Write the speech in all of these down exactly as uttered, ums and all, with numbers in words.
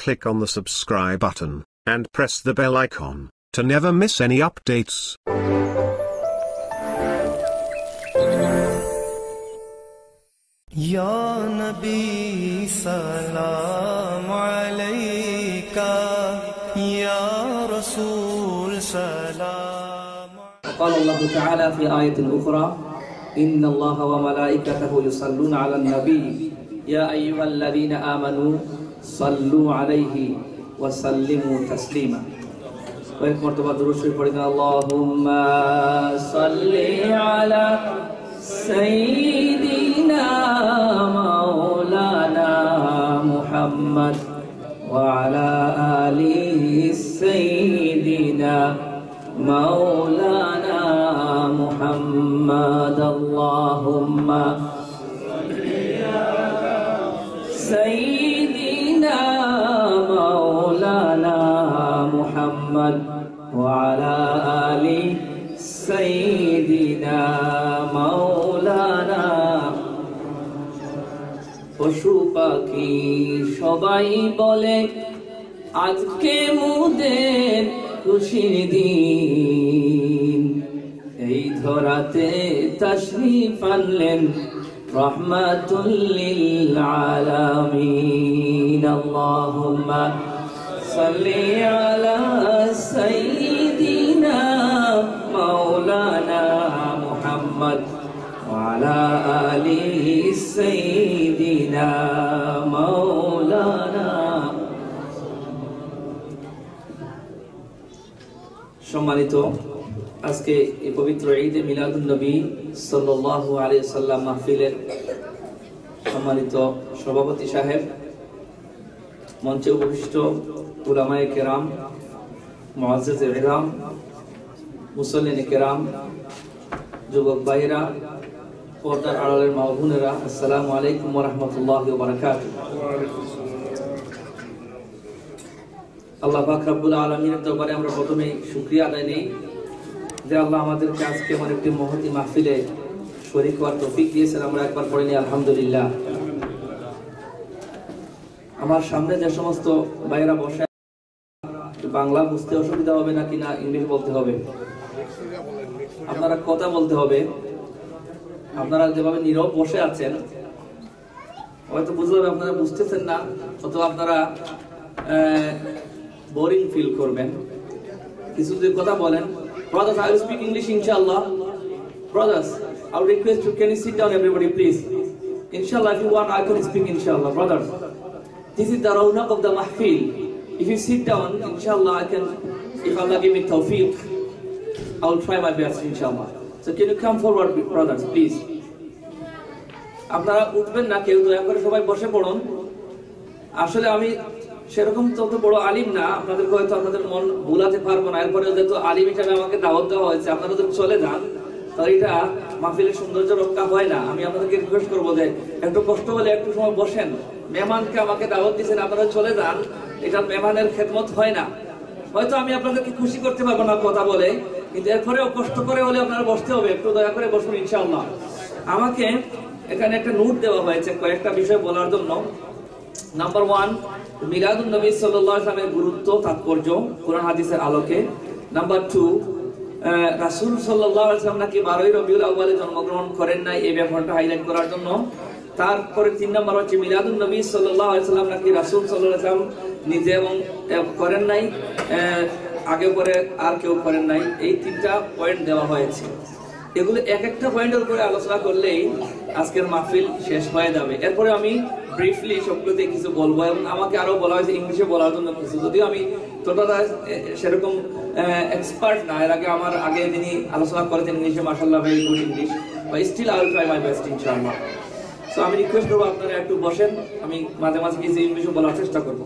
click on the subscribe button, and press the bell icon, to never miss any updates. Ya Nabi Salam Alayka Ya Rasul Salam. قال الله تعالى في آية أخرى إن الله وملائكته يصلون على النبي يا أيها الذين آمنوا صلوا عليه وسلموا تسليما. وإن مرتبة دروس فريقنا اللهم صل على سيدنا مولانا محمد وعلى آله سيدنا مولانا محمد اللهم سيدنا مولانا محمد وعلى آل سيدنا مولانا পশু পাখি সবাই বলে আজকে মোদের খুশির দিন এই ধরাতে তাশরীফ আনলেন রাহমাতুল লিল আলামিন আল্লাহুম্মা সাল্লি আলা সাইয়্যিদিনা মাওলানা মুহাম্মদ ওয়া আলা আলি সাইয়্যিদিনা মাওলানা। সম্মানিত আজকে এই পবিত্র ঈদে মিলাদুন নবী সাল্লাল্লাহু আলাইহি সাল্লাম মাহফিলের সম্মানিত সভাপতি সাহেব, মঞ্চে উপবিষ্ট উলামায়ে কেরাম, মুআজ্জিজে ইরাম, মুসল্লিনে কেরাম, যুবক ভাইরা, পর্দার আড়ালের মা বোনেরা, আসসালামু আলাইকুম ওয়া রাহমাতুল্লাহি ওয়া বারাকাতুহু। আল্লাহ পাক রব্বুল আলামিনের দরবারে আমরা প্রথমে শুকরিয়া আদায় নেই যে আল্লাহ আমাদেরকে আজকে এমন একটি মহতী মাহফিলে শরীক হওয়ার তৌফিক দিয়েছেন। আমরা একবার পড়ে নিই আলহামদুলিল্লাহ। আমার সামনে যে সমস্ত ভাইরা বসে, বাংলা বুঝতে অসুবিধা হবে নাকি না ইংলিশ বলতে হবে? আপনারা কথা বলতে হবে। আপনারা যেভাবে নীরব বসে আছেন হয়তো বুঝতে হবে আপনারা বুঝতেছেন না, অথবা আপনারা বোরিং ফিল করবেন। কিছু যদি কথা বলেন, brothers, I will speak English inshallah. Brothers, I will request you, can you sit down everybody please? Inshallah, if you want I can speak inshallah. Brothers, this is the rawnaq of the mahfil. If you sit down, inshallah I can, if Allah give me tawfiq, I will try my best inshallah. So can you come forward brothers please? আপনারা উঠবেন না কেউ, দয়া করে সবাই বসে পড়ুন। আসলে আমি সেরকম তত বড় আলিম না, আপনাদেরকে হয়তো আপনাদের মন ভুলাতে পারবো না। এরপরে যেহেতু আলিম হিসাবে আমাকে দাওয়াত দেওয়া হয়েছে, আপনারা যদি চলে যান তাহলে এটা মাহফিলের সৌন্দর্য রক্ষা হয় না। আমি আপনাদেরকে রিকোয়েস্ট করবো যে একটু কষ্ট হলে একটু সময় বসেন। মেহমানকে আমাকে দাওয়াত দিয়েছেন, আপনারা চলে যান, এটা মেহমানের খেদমত হয় না। হয়তো আমি আপনাদেরকে খুশি করতে পারবো না কথা বলে, কিন্তু এরপরেও কষ্ট করে হলে আপনারা বসতে হবে। একটু দয়া করে বসুন ইনশাআল্লাহ। আমাকে এখানে একটা নোট দেওয়া হয়েছে কয়েকটা বিষয় বলার জন্য। নাম্বার ওয়ান, মিলাদুন নবী সাল্লাল্লাহু আলাইহি ওয়াসাল্লামের গুরুত্ব, তাৎপর্য কোরআন হাদিসের আলোকে। নাম্বার টু, রাসূল সাল্লাল্লাহু আলাইহি ওয়াসাল্লাম নাকি বারোই রবিউল আউয়ালে জন্মগ্রহণ করেন নাই, এই ব্যাপারটা হাইলাইট করার জন্য। তারপরে তিন নম্বর হচ্ছে মিলাদুন নবী সাল্লাল্লাহু আলাইহি ওয়াসাল্লাম নাকি রাসূল সাল্লাল্লাহু আলাইহি ওয়াসাল্লাম নিজে এবং করেন নাই, আগে পরে আর কেউ করেন নাই। এই তিনটা পয়েন্ট দেওয়া হয়েছে। এগুলো এক একটা পয়েন্টের উপরে আলোচনা করলেই আজকের মাহফিল শেষ হয়ে যাবে। এরপরে আমি ব্রিফলি সবগুলোতে কিছু বলবো, এবং আমাকে আরো বলা হয়েছে ইংলিশে বলার জন্য কিছু, যদিও আমি টোটালটা সেরকম এক্সপার্ট না। এর আগে আমার আগে যিনি আলোচনা করেছেন ইংলিশে, মাশাআল্লাহ very good English, but still I will try my best ইনশাআল্লাহ। সো আমি রিকোয়েস্ট করবো আপনারা একটু বসেন, আমি মাঝে মাঝে কিছু ইংলিশে বলার চেষ্টা করবো।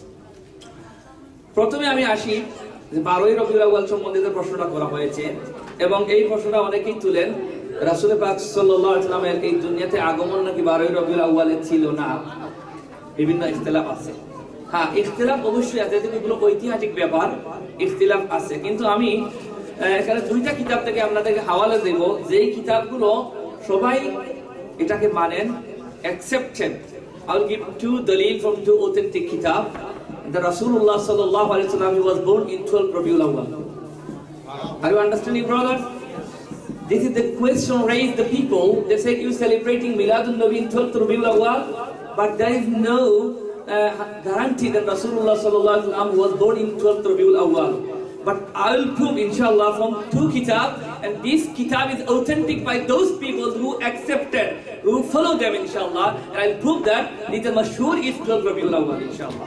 প্রথমে আমি আসি যে বারোই রবিউল আউয়াল সম্বন্ধে প্রশ্নটা করা হয়েছে, এবং এই প্রশ্নটা অনেকেই তুলেন। রাসূল পাক সাল্লাল্লাহু আলাইহি ওয়াসাল্লামের এই দুনিয়াতে আগমন নাকি বারোই রবিউল আউয়ালে ছিল না, বিভিন্ন ইখতিলাফ আছে। হ্যাঁ, ইখতিলাফ অবশ্যই আছে, যেগুলো ঐতিহাসিক ব্যাপার, ইখতিলাফ আছে। কিন্তু আমি এখানে দুইটা কিতাব থেকে আপনাদেরকে হাওয়ালা দেব, যেই কিতাবগুলো সবাই এটাকে মানেন, accepted. I will give two dalil from two authentic kitab. that Rasulullah sallallahu alaihi wasallam he was born in twelfth Rabiul Awwal. Are you understanding, brother? This is the question raised the people. They say you celebrating Miladun Nabi in twelfth Rabiul Awwal, but there is no uh, guarantee that Rasulullah sallallahu alaihi wasallam was born in twelfth Rabiul Awwal. But I will prove, inshallah, from two kitab, and this kitab is authentic by those people who accepted, who follow them, inshallah. And I will prove that the mashhur is twelfth Rabiul Awwal, inshallah.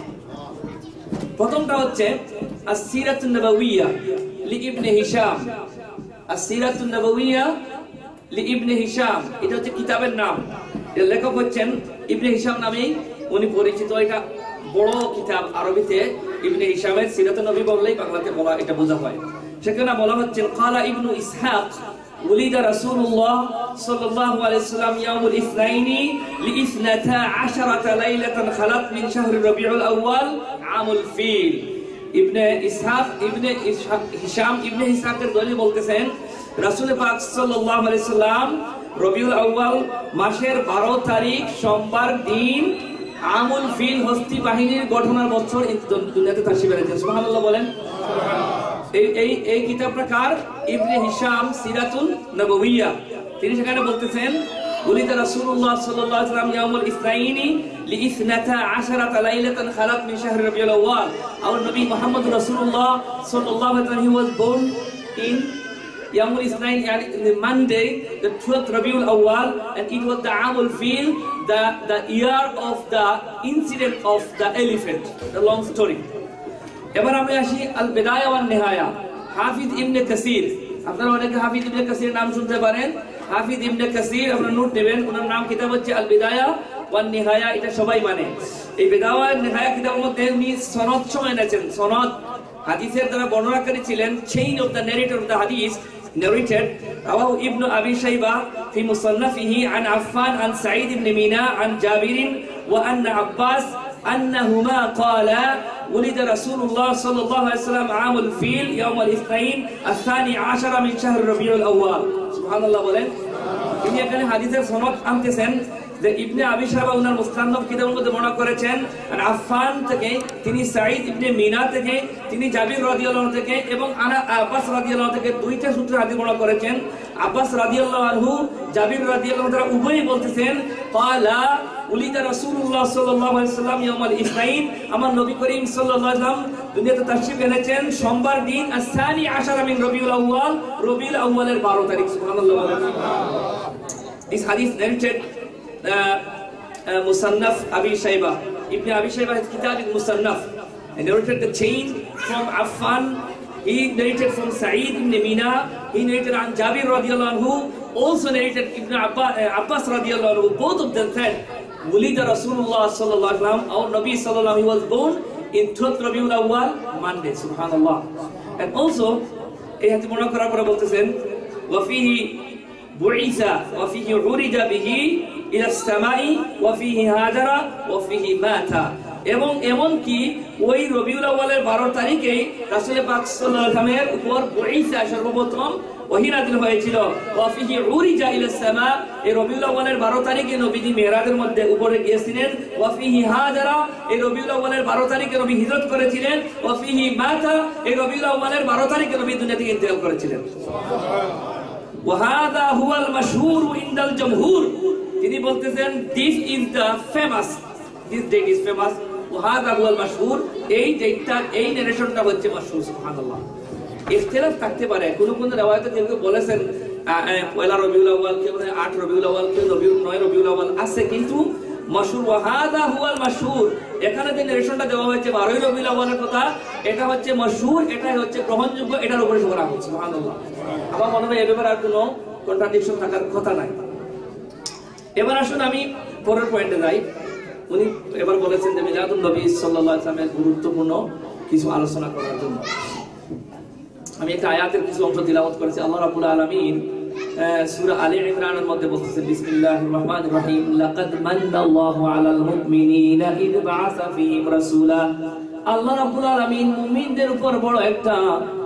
প্রথমটা হচ্ছে as-Siratul Nabawiyyah li Ibn Hisham. as-Siratul Nabawiyyah li Ibn Hisham, এটা হচ্ছে কিতাবের নাম। এর লেখক হচ্ছেন ইবনে Hisham নামেই উনি পরিচিত। এটা বড় কিতাব আরবিতে ইবনে হিশামের সিরাতুন নবী বললেই বাংলাতে বলা এটা বোঝা হয়। সেখানে বলা হচ্ছে ক্বালা ইবনু ইসহাক উলিদা রাসূলুল্লাহ সাল্লাল্লাহু আলাইহি ওয়াসাল্লাম ইয়াউমুল ইসনাইনি লিইসনাতা আশারাতা লাইলাতান খালাত মিন শাহরি রবিউল আউয়াল আমুল ফিল। ইবনে ইসহাক ইবনে হিশাম ইবনে ইসহাকের দলিল বলতেছেন রাসূল পাক সাল্লাল্লাহু আলাইহি ওয়াসাল্লাম রবিউল আউয়াল মাসের বারো তারিখ সোমবার দিন আমুল ফিল হস্তি বাহিনীর গঠনের বছর দুনিয়াতে তাশরীফ এনেছেন। সুবহানাল্লাহ বলেন। এই এই এই কিতাবটা কার? ইবনে হিশাম সিরাতুন নববিয়্যাহ। তিনি সেখানে বলতেছেন উলিদা রাসূলুল্লাহ সাল্লাল্লাহু আলাইহি ওয়াসাল্লাম ইয়াউমুল ইসনাইনি লিইসনাতা আশারাতা লাইলাতান খালাত মিন শাহরি রবিউল আউয়াল। Our Nabi Muhammad Rasulullah sallallahu alaihi wasallam he was born in Yawmul Isnain, the Monday, the twelfth Rabiul Awwal, and it was the Amul Fil, the the year of the incident of the elephant. The long story. এবার আমি আসি আল বিদায়া one নিহায়া। হাফিজ ইবনে কাসির, আপনারা অনেকে হাফিজ ইবনে কাসির নাম শুনতে পারেন। হাফিজ ইবনে কাসির আপনারা note নেবেন, ওনার নাম কিতাব হচ্ছে আল বিদায়া ওয়ান নিহায়া, এটা সবাই মানে। এই বিদায়া ওয়ান নিহায়া কিতাবের মধ্যে উনি সনদ সময় এনেছেন। সনদ হাদিসের যারা বর্ণনাকারী ছিলেন, chain of the narrator of the হাদিস narrated Rawahu Ibn Abi Shayba fi Musannafihi an Affan an Sa'id ibn Mina an Jabir wa anna Abbas annahuma qala ولد رسول الله صلى الله عليه وسلم عام الفيل يوم الاثنين الثاني عشر من شهر ربيع الأول. سبحان الله বলেন। তিনি এখানে হাদিসের সনদ আনতেছেন যে ইবনে আবি শায়বা ওনার মুস্তানফ কিতাবের মধ্যে বর্ণনা করেছেন আফফান থেকে, তিনি সাঈদ ইবনে মিনা থেকে, তিনি জাবির রাদিয়াল্লাহু আনহু থেকে এবং আনা আব্বাস রাদিয়াল্লাহু আনহু থেকে দুইটা সূত্রে হাদিস বর্ণনা করেছেন। আব্বাস রাদিয়াল্লাহু আনহু, জাবির রাদিয়াল্লাহু আনহু উভয়ই বলতেছেন ক্বালা উলিদা রাসূলুল্লাহ সাল্লাল্লাহু আলাইহি ওয়াসাল্লাম ইয়াউমুল ইসনাইন, আমার নবী করিম সাল্লাল্লাহু আলাইহি ওয়াসাল্লাম দুনিয়াতে তাশরীফ এনেছেন সোমবার দিন আস-সানি আশারা মিন রবিউল আউয়াল, রবিউল আউয়ালের বারো তারিখ। সুবহানাল্লাহ। This hadith narrated Uh, uh, Musannaf Abi Shayba. Ibn Abi Shayba his kitab is Musannaf. He narrated the chain from Affan. He narrated from Sa'id ibn Mina. He narrated on Jabir radiyallahu anhu. Also narrated Ibn Abbas, uh, Abbas radiyallahu anhu. Both of them said, "Wulida Rasulullah sallallahu alaihi wasallam." Our Nabi sallallahu alaihi wasallam, he was born in twelfth Rabiul Awwal, Monday. Subhanallah. And also, he had to mona kara pore boltechen, "Wa fihi bu'isa wa fihi urida bihi ইলা সামাই ওয়া ফিহি হাজারা ওয়া ফিহি মাতা।" এবং এমন কি ওই রবিউল আউয়ালের বারো তারিখে রাসূল পাক সাল্লাল্লাহু আলাইহি ওয়াসাল্লামের উপর বুইসা সর্বপ্রথম ওহী নাযিল হয়েছিল। ওয়া ফিহি উরিজা ইলা সামা, এই রবিউল আউয়ালের বারো তারিখে নবীজি মিরাজের মধ্যে উপরে গিয়েছিলেন। ওয়া ফিহি হাজারা, এই রবিউল আউয়ালের বারো তারিখে নবী হিজরত করেছিলেন। ওয়া ফিহি মাতা, এই রবিউল আউয়ালের বারো তারিখে নবী দুনিয়া থেকে ইন্তেকাল করেছিলেন। সুবহানাল্লাহ। ওয়া হাযা হুয়াল মাশহুর ইনদাল জামহুর, তিনি বলতেছেন this is the famous, this date is famous. ওয়াহাদা হুয়াল মাশহুর, এই ডেটটা, এই নারেশনটা হচ্ছে মাশহুর। সুবহানাল্লাহ। ইখতিলাফ থাকতে পারে, কোন কোন riwayate কেউ বলেছেন পয়লা রবিউল আউয়াল, কেউ বলেন আট রবিউল আউয়াল, কেউ রবিউল নয় রবিউল আউয়াল আছে, কিন্তু মাশহুর ওয়াহাদা হুয়াল মাশহুর, এখানে যে নারেশনটা দেওয়া হয়েছে বারোই রবিউল আউয়ালের কথা, এটা হচ্ছে মাশহুর, এটাই হচ্ছে গ্রহণযোগ্য, এটার উপরে সবার আছে। সুবহানাল্লাহ। আমার মনে হয় এই ব্যাপারে আর কোনো কন্ট্রাডিকশন থাকার কথা নাই। এবার আসুন আমি পরের পয়েন্টে যাই। উনি এবার বলেছেন যে মিলাদুন নবী সাল্লাল্লাহু আলাইহি ওয়াসাল্লামের গুরুত্বপূর্ণ কিছু আলোচনা করার জন্য আমি একটা আয়াতের কিছু অংশ তিলাওয়াত করেছি। আল্লাহ রাব্বুল আলামিন সূরা আলে ইমরানের মধ্যে বলতেছেন বিসমিল্লাহির রহমানির রহিম, লাকাদ মান্নাল্লাহু আলাল মুমিনিনা ইয বাআসা ফীহিম রাসূলা। আল্লাহ রাব্বুল আলামিন মুমিনদের উপর বড় একটা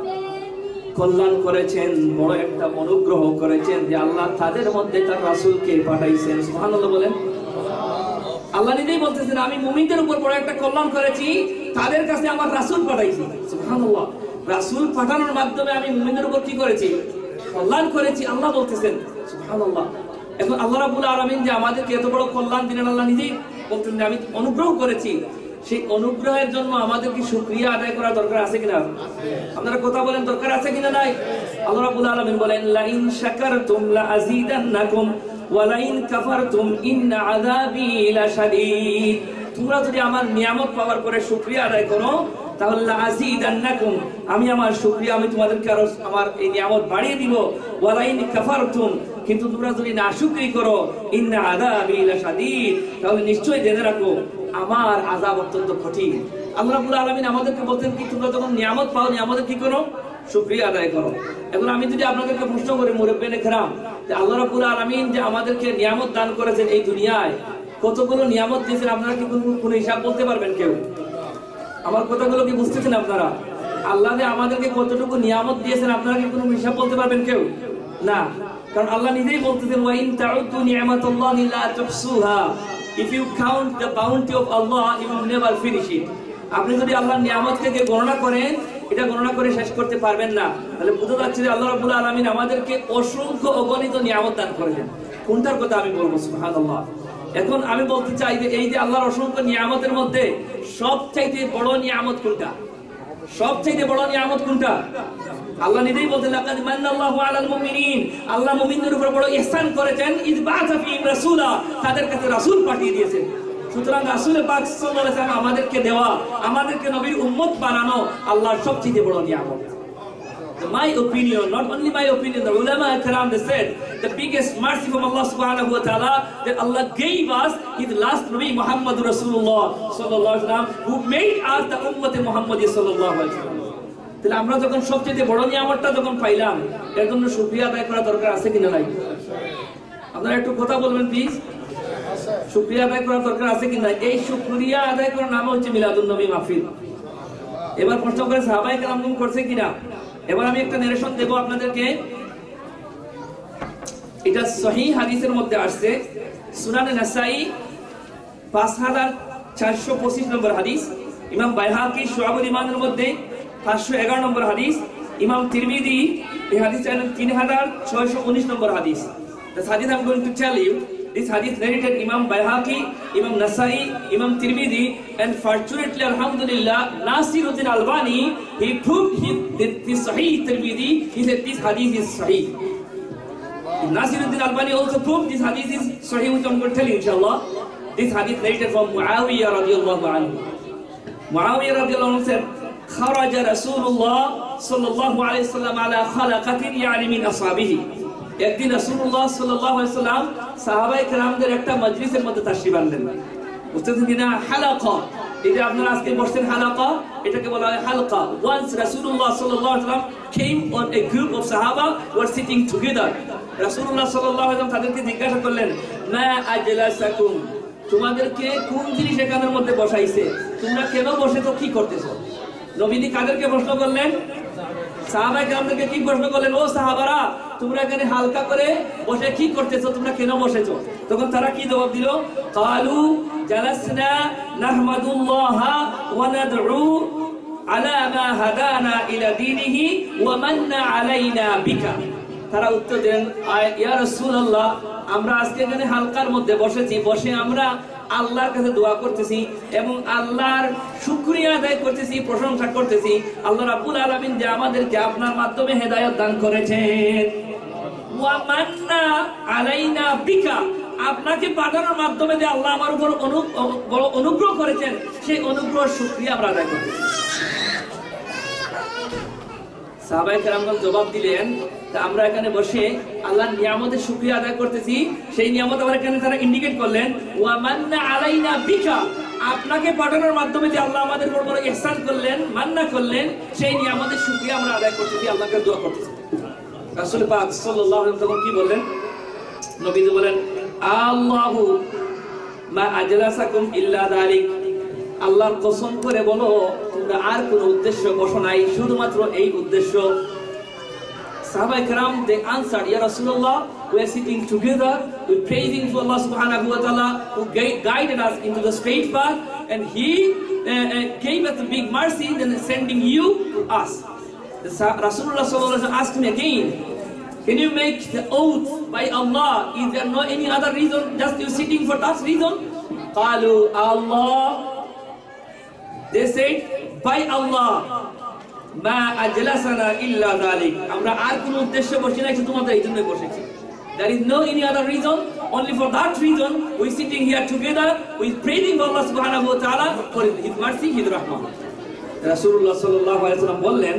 কল্যাণ করেছেন, বড় একটা অনুগ্রহ করেছেন যে আল্লাহ তাদের মধ্যে তার রাসূলকে পাঠাইছেন। সুবহানাল্লাহ বলেন। আল্লাহ নিজেই বলতেছেন আমি মুমিনদের উপর বড় একটা কল্যাণ করেছি, তাদের কাছে আমার রাসূল পাঠাইছি। সুবহানাল্লাহ, রাসূল পাঠানোর মাধ্যমে আমি মুমিনদের উপর কি করেছি? কল্যাণ করেছি। আল্লাহ বলতেছেন সুবহানাল্লাহ। এখন আল্লাহ রাব্বুল আলামিন যে আমাদেরকে এত বড় কল্যাণ দিলেন, আল্লাহ নিজেই বলতেন যে আমি অনুগ্রহ করেছি। সেই অনুগ্রহের জন্য আমাদের কি শুকরিয়া আদায় করা দরকার আছে কিনা? আপনারা কথা বলেন, দরকার আছে কিনা নাই? আল্লাহ রাব্বুল আলামিন বলেন লা ইন শাকারতুম লা আযীদান্নাকুম ওয়া লা ইন কাফারতুম ইন্না আযাবি লাশাদীদ। তোমরা যদি আমার নিয়ামত পাওয়ার পরে শুকরিয়া আদায় করো তাহলে লা আযীদান্নাকুম, আমি আমার শুকরিয়া আমি তোমাদেরকে আরো আমার এই নিয়ামত বাড়িয়ে দিব। ওয়া লা ইন কাফারতুম, কিন্তু তোমরা যদি নাশুকরি করো ইন্না আযাবি লাশাদীদ, তাহলে নিশ্চয়ই জেনে রাখো আমার আযাব অত্যন্ত কঠিন। আল্লাহ রাব্বুল আলামিন আমাদেরকে বলতেন কি তোমরা যখন নিয়ামত পাও নিয়ামতের কি করো? শুকরিয়া আদায় করো। এখন আমি যদি আপনাদেরকে প্রশ্ন করি মুরব্বিয়ানে কেরাম, যে আল্লাহ রাব্বুল আলামিন যে আমাদেরকে নিয়ামত দান করেছেন এই দুনিয়ায়, কতগুলো নিয়ামত দিয়েছেন আপনারা কি কোনো হিসাব বলতে পারবেন কেউ? আমার কথাগুলো কি বুঝতেছেন আপনারা? আল্লাহ যে আমাদেরকে কতটুকু নিয়ামত দিয়েছেন আপনারা কি কোনো হিসাব বলতে পারবেন কেউ? না, কারণ আল্লাহ নিজেই বলতেছেন ওয়া ইন তাউদ্দু নি'মাতাল্লাহি লা তুহসুহা, if you count the bounty of Allah you will never finish it. আপনি যদি আল্লাহর নিয়ামতকে গণনা করেন এটা গণনা করে শেষ করতে পারবেন না। তাহলে বোঝা যাচ্ছে যে আল্লাহ রাব্বুল আলামিন আমাদেরকে অসংখ্য অগণিত নিয়ামত দান করেছেন। কোনটার কথা আমি বলবো? সুবহানাল্লাহ। এখন আমি বলতে চাই যে এই যে আল্লাহর অসংখ্য নিয়ামতের মধ্যে সবচাইতে বড় নিয়ামত কোনটা? সবচাইতে বড় নিয়ামত কোনটা? আল্লাহ নিজেই বলতেন লাকাদ মান্নাল্লাহু আলাল মুমিনিন, আল্লাহ মুমিনদের উপর বড় ইহসান করেছেন। ইয বা'আথা ফীহিম রাসূলা, তাদের কাছে রাসূল পাঠিয়ে দিয়েছেন। সুতরাং রাসূল পাক সাল্লাল্লাহু আলাইহি ওয়াসাল্লাম আমাদেরকে দেওয়া, আমাদেরকে নবীর উম্মত বানানো আল্লাহর সবচেয়ে বড় নিয়ামত। My opinion, not only my opinion, the ulama karam they said the biggest mercy from Allah subhanahu wa ta'ala that Allah gave us His last Nabi Muhammad Rasulullah sallallahu alaihi wasallam, who made us the ummah Muhammad sallallahu alaihi wasallam. তাহলে আমরা যখন সবচেয়ে বড় নিয়ামতটা যখন পাইলাম এর জন্য শুকরিয়া আদায় করা দরকার আছে কিনা নাই? আপনারা একটু কথা বলবেন প্লিজ। শুকরিয়া আদায় করা দরকার আছে কিনা? এই শুকরিয়া আদায় করার নাম হচ্ছে মিলাদুন নবী মাহফিল। এবার প্রশ্ন করে সাহাবায়ে কেরাম করছে কিনা? এবার আমি একটা নারেশন দেব আপনাদেরকে। এটা সহিহ হাদিসের মধ্যে আসছে, সুনানে নাসাই পাঁচ হাজার চারশো পঁচিশ নম্বর হাদিস, ইমাম বাইহাকি শুআবুল ঈমানের মধ্যে পাঁচশো এগারো নম্বর হাদিস, ইমাম তিরমিজি এই হাদিস চাইলেন তিন হাজার ছয়শো উনিশ নম্বর হাদিস। The hadith I'm going to tell you, this hadith narrated Imam Bayhaqi, Imam Nasai, Imam Tirmidhi, and fortunately, Alhamdulillah, Nasiruddin Albani, he proved his, this Sahih Tirmidhi, he said this hadith is Sahih. Nasiruddin Albani also proved this hadith is Sahih, which I'm going to tell you, inshallah. This hadith narrated from Muawiyah radiallahu anhu. Muawiyah radiallahu anhu said, خرج رسول الله صلى الله عليه وسلم على خلقة يعني من أصحابه. একদিন রাসূলুল্লাহ সাল্লাল্লাহু আলাইহি ওয়াসাল্লাম সাহাবায়ে কেরামদের একটা মজলিসের মধ্যে তাশরিফ আনলেন। বুঝতেছেন কিনা? হালাকা, এই যে আপনারা আজকে বসছেন হালাকা, এটাকে বলা হয় হালকা। Once রাসূলুল্লাহ সাল্লাল্লাহু আলাইহি ওয়াসাল্লাম came on a group of Sahaba were sitting together. রাসূলুল্লাহ সাল্লাল্লাহু আলাইহি ওয়াসাল্লাম তাদেরকে জিজ্ঞাসা করলেন, মা আজলাসাকুম, তোমাদেরকে কোন জিনিস এখানের মধ্যে বসাইছে? তোমরা কেন বসেছো, কি করতেছো? নবীজি কাদেরকে প্রশ্ন করলেন? সাহাবায়ে কেরামদেরকে কি প্রশ্ন করলেন? ও সাহাবারা, তোমরা এখানে হালকা করে বসে কি করতেছো, তোমরা কেন বসেছো? তখন তারা কি জবাব দিল? ক্বালু জালাসনা নাহমাদুল্লাহা ওয়া নাদউ আলা মা হাদানা ইলা দীনিহি ওয়া মান্না আলাইনা বিকা। তারা উত্তর দেন, ইয়া রাসূলুল্লাহ, আমরা আজকে এখানে হালকার মধ্যে বসেছি, বসে আমরা আল্লাহর কাছে দোয়া করতেছি এবং আল্লাহর শুকরিয়া আদায় করতেছি, প্রশংসা করতেছি আল্লাহ রাব্বুল আলামিন যে আমাদেরকে আপনার মাধ্যমে হেদায়েত দান করেছেন। ওয়া মান্না আলাইনা বিকা, আপনাকে পাঠানোর মাধ্যমে যে আল্লাহ আমার উপর অনুগ্রহ করেছেন সেই অনুগ্রহের শুকরিয়া আমরা আদায় করতেছি। সাহাবায়ে কেরামগণ জবাব দিলেন, আমরা এখানে বসে আল্লাহর নিয়ামতের শুকরিয়া আদায় করতেছি, সেই নিয়ামত আবার এখানে তারা ইন্ডিকেট করলেন, ওয়া মান্না আলাইনা বিকা, আপনাকে পাঠানোর মাধ্যমে যে আল্লাহ আমাদের উপর বড় ইহসান করলেন, মান্না করলেন, সেই নিয়ামতের শুকরিয়া আমরা আদায় করতেছি, আল্লাহকে দোয়া করতেছি। রাসূল পাক সাল্লাল্লাহু আলাইহি ওয়াসাল্লাম তখন কি বললেন? নবীজি বলেন, আল্লাহু মা আজলাসাকুম ইল্লা যালিক, আল্লাহর কসম করে বলো তোমরা আর কোনো উদ্দেশ্য বসো নাই, শুধুমাত্র এই উদ্দেশ্য। Sahabai Karam, they answered, Ya Rasulullah, we are sitting together, we are praising for Allah subhanahu wa ta'ala who guided us into the straight path, and He uh, gave us a big mercy than sending you to us. Rasulullah sallallahu alaihi wasallam asked me again, can you make the oath by Allah? Is there no any other reason? Just you sitting for that reason? Qalu Allah. They said, by Allah, ma ajlasana illa dhalik. Amra ar kono uddeshye boshe নাই, তোমাদের এই জন্যই বসেছি। There is no any other reason. Only for that reason we sitting here together, we praising Allah subhanahu wa ta'ala for His mercy, His rahmah. Rasulullah sallallahu alaihi wasallam বললেন,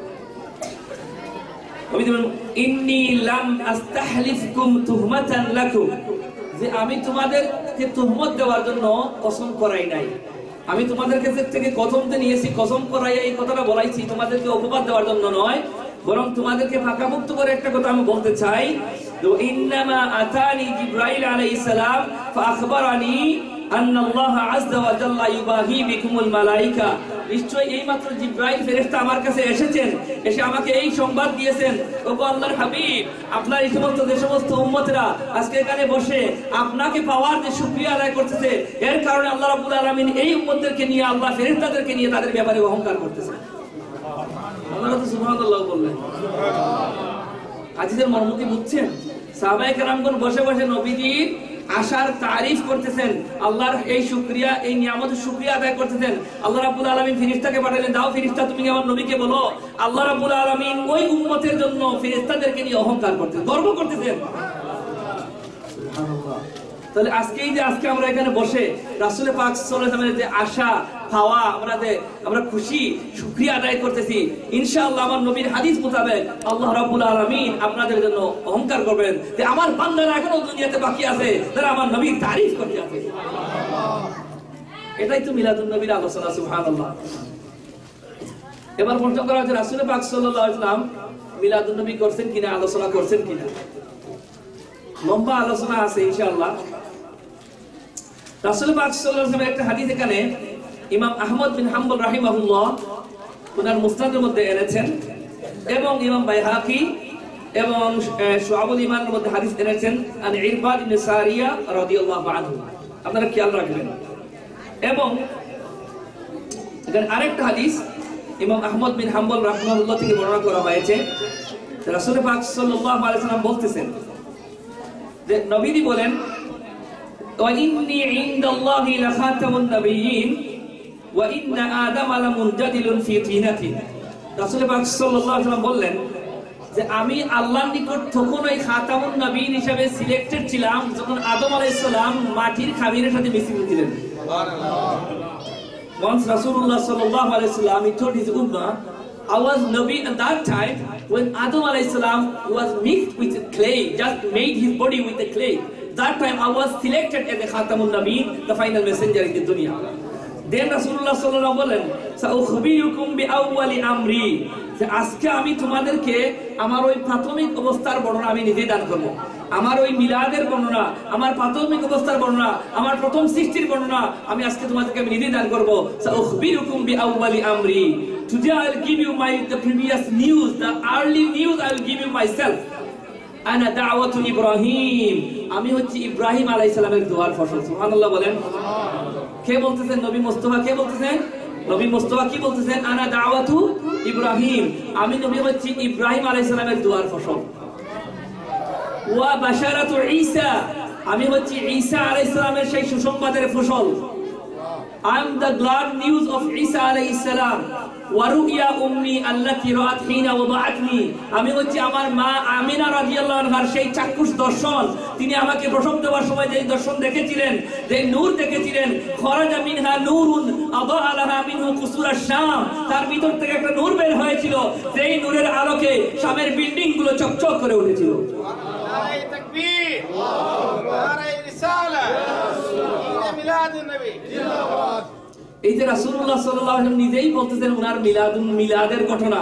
ইন্নী লাম আস্তাহলিফকুম তুহমাতান লাকুম, যে আমি তোমাদেরকে তুহমত দেওয়ার জন্য কসম করাই নাই। আমি তোমাদের কাছে থেকে কসমতে নিয়েছি, কসম করাই এই কথাটা বলাইছি তোমাদেরকে অপবাদ দেওয়ার জন্য নয়, বরং তোমাদেরকে ফাঁকামুক্ত করে একটা কথা আমি বলতে চাই। তো ইন্নামা আতানি জিবরাইল আলাইহিস সালাম ফাআখবারানি আন্না আল্লাহ আযজা ওয়া জাল্লা ইউবাহি বিকুমুল মালায়েকা। নিশ্চয়ই এই মাত্র জিবরাইল ফেরেশতা আমার কাছে এসেছেন, এসে আমাকে এই সংবাদ দিয়েছেন, ওগো আল্লাহর হাবিব, আপনার এই সমস্ত যে সমস্ত উম্মতরা আজকে এখানে বসে আপনাকে পাওয়ার যে শুকরিয়া আদায় করতেছে, এর কারণে আল্লাহ রাব্বুল আলামিন এই উম্মতদেরকে নিয়ে, আল্লাহ ফেরেশতাদেরকে নিয়ে তাদের ব্যাপারে অহংকার করতেছে। আল্লাহ তো সুবহানাল্লাহ বললেন। আজিজের মর্ম কি বুঝছেন? সাহাবায়ে কেরামগণ বসে বসে নবীজির আশার তারিফ করতেছেন, আল্লাহর এই শুকরিয়া, এই নিয়ামতের শুকরিয়া আদায় করতেছেন। আল্লাহ রাব্বুল আলামিন ফেরেশতাকে পাঠালেন, দাও ফেরেশতা তুমি আমার নবীকে বলো আল্লাহ রাব্বুল আলামিন ওই উম্মতের জন্য ফেরেশতাদেরকে নিয়ে অহংকার করতেছেন, গর্ব করতেছেন। সুবহানাল্লাহ। তাহলে আজকে এই যে আজকে আমরা এখানে বসে রাসূল পাক সাল্লাল্লাহু আলাইহি ওয়াসাল্লামের যে আশা পাওয়া, আমরা যে আমরা খুশি শুকরিয়া আদায় করতেছি, ইনশাআল্লাহ আমার নবীর হাদিস মোতাবেক আল্লাহ রাব্বুল আলামিন আপনাদের জন্য অহংকার করবেন যে আমার বান্দারা এখনো দুনিয়াতে বাকি আছে, তারা আমার নবীর তারিফ করতে আছে। এটাই তো মিলাদুন নবীর আলোচনা। সুবহানাল্লাহ। এবার প্রশ্ন করা হচ্ছে রাসূল পাক সাল্লাল্লাহু আলাইহি ওয়াসাল্লাম মিলাদুন নবী করছেন কিনা, আলোচনা করছেন কিনা। লম্বা আলোচনা আছে ইনশাআল্লাহ। রাসূল পাক সাল্লাল্লাহু আলাইহি ওয়াসাল্লামের একটা হাদিস এখানে ইমাম আহমদ বিন হাম্বল রাহিমাহুল্লাহ ওনার মুসনাদের মধ্যে এনেছেন, এবং ইমাম বাইহাকি এবং শুআবুল ঈমানের মধ্যে হাদিস এনেছেন আন ইরবাদ ইবনে সারিয়া রাদিয়াল্লাহু আনহু। আপনারা খেয়াল রাখবেন। এবং এখানে আরেকটা হাদিস ইমাম আহমদ বিন হাম্বল রাহিমাহুল্লাহ থেকে বর্ণনা করা হয়েছে। রাসূল পাক সাল্লাল্লাহু আলাইহি ওয়াসাল্লাম বলতেছেন যে নবীজি বলেন, ওয়া ইন্নী ইনদাল্লাহি লাখাতামুন নাবিয়্যিন ওয়া ইন্না আদামা লামুনজাদিলুন ফি তিনাতিন। রাসূল পাক সাল্লাল্লাহু আলাইহি ওয়াসাল্লাম বললেন যে আমি আল্লাহর নিকট তখন ওই খাতামুন নবীন হিসেবে সিলেক্টেড ছিলাম যখন আদম আলাইহিস সালাম মাটির খামিরের সাথে মিশ্রিত ছিলেন। সুবহানাল্লাহ। Once Rasulullah sallallahu alaihi wasallam he told his ummah, I was Nabi at that time when Adam alayhi salam was mixed with clay, just made his body with the clay. That time I was selected as the Khatamun Nabi, the final messenger in the dunya. Then Rasulullah sallallahu alaihi wasallam বলেন, "Sa'ukhbirukum bi awwali amri." যে আজকে আমি তোমাদেরকে আমার ওই প্রাথমিক অবস্থার বর্ণনা আমি নিজে দান করব। আমার ওই মিলাদের বর্ণনা, আমার প্রাথমিক অবস্থার বর্ণনা, আমার প্রথম সৃষ্টির বর্ণনা আমি আজকে তোমাদেরকে আমি নিজে দান করব। "Sa'ukhbirukum bi awwali amri." Today I will give you my the previous news, the early news I will give you myself. Ana da'watu Ibrahim. আমি হচ্ছি ইব্রাহিম আলাইহিস সালামের দোয়ার ফসল। সুবহানাল্লাহ বলেন। কে বলতেছেন? নবী মুস্তাফা। কে বলতেছেন? নবী মুস্তাফা কি বলতেছেন? আনা দাওয়াতু ইব্রাহিম, আমি নবী হচ্ছি ইব্রাহিম আলাইহিস সালামের দোয়ার ফসল। ওয়া বাশারাতু ঈসা, আমি হচ্ছি ঈসা আলাইহিস সালামের সেই সুসংবাদের ফসল। I am the glad news of Isa alayhis salam. Wa ru'ya ummi allati ra'at hina wada'atni, আমি হচ্ছি আমার মা আমিনা রাদিয়াল্লাহু আনহার সেই চাক্ষুষ দর্শন, তিনি আমাকে প্রসব দেওয়ার সময় যে দর্শন দেখেছিলেন, যে নূর দেখেছিলেন, খরাজা মিনহা নূরুন আদাআ লাহা মিনহু কুসুরাশ শাম, তার ভিতর থেকে একটা নূর বের হয়েছিল, যেই নূরের আলোকে শামের বিল্ডিং গুলো চকচক করে উঠেছিল। নারে তাকবীর, নারে রিসালাত, মিলাদুন নবী জিন্দাবাদ। এই যে রাসূলুল্লাহ সাল্লাল্লাহু আলাইহি ওয়াসাল্লাম নিজেই বলতেছেন উনার মিলাদুন মিলাদের ঘটনা,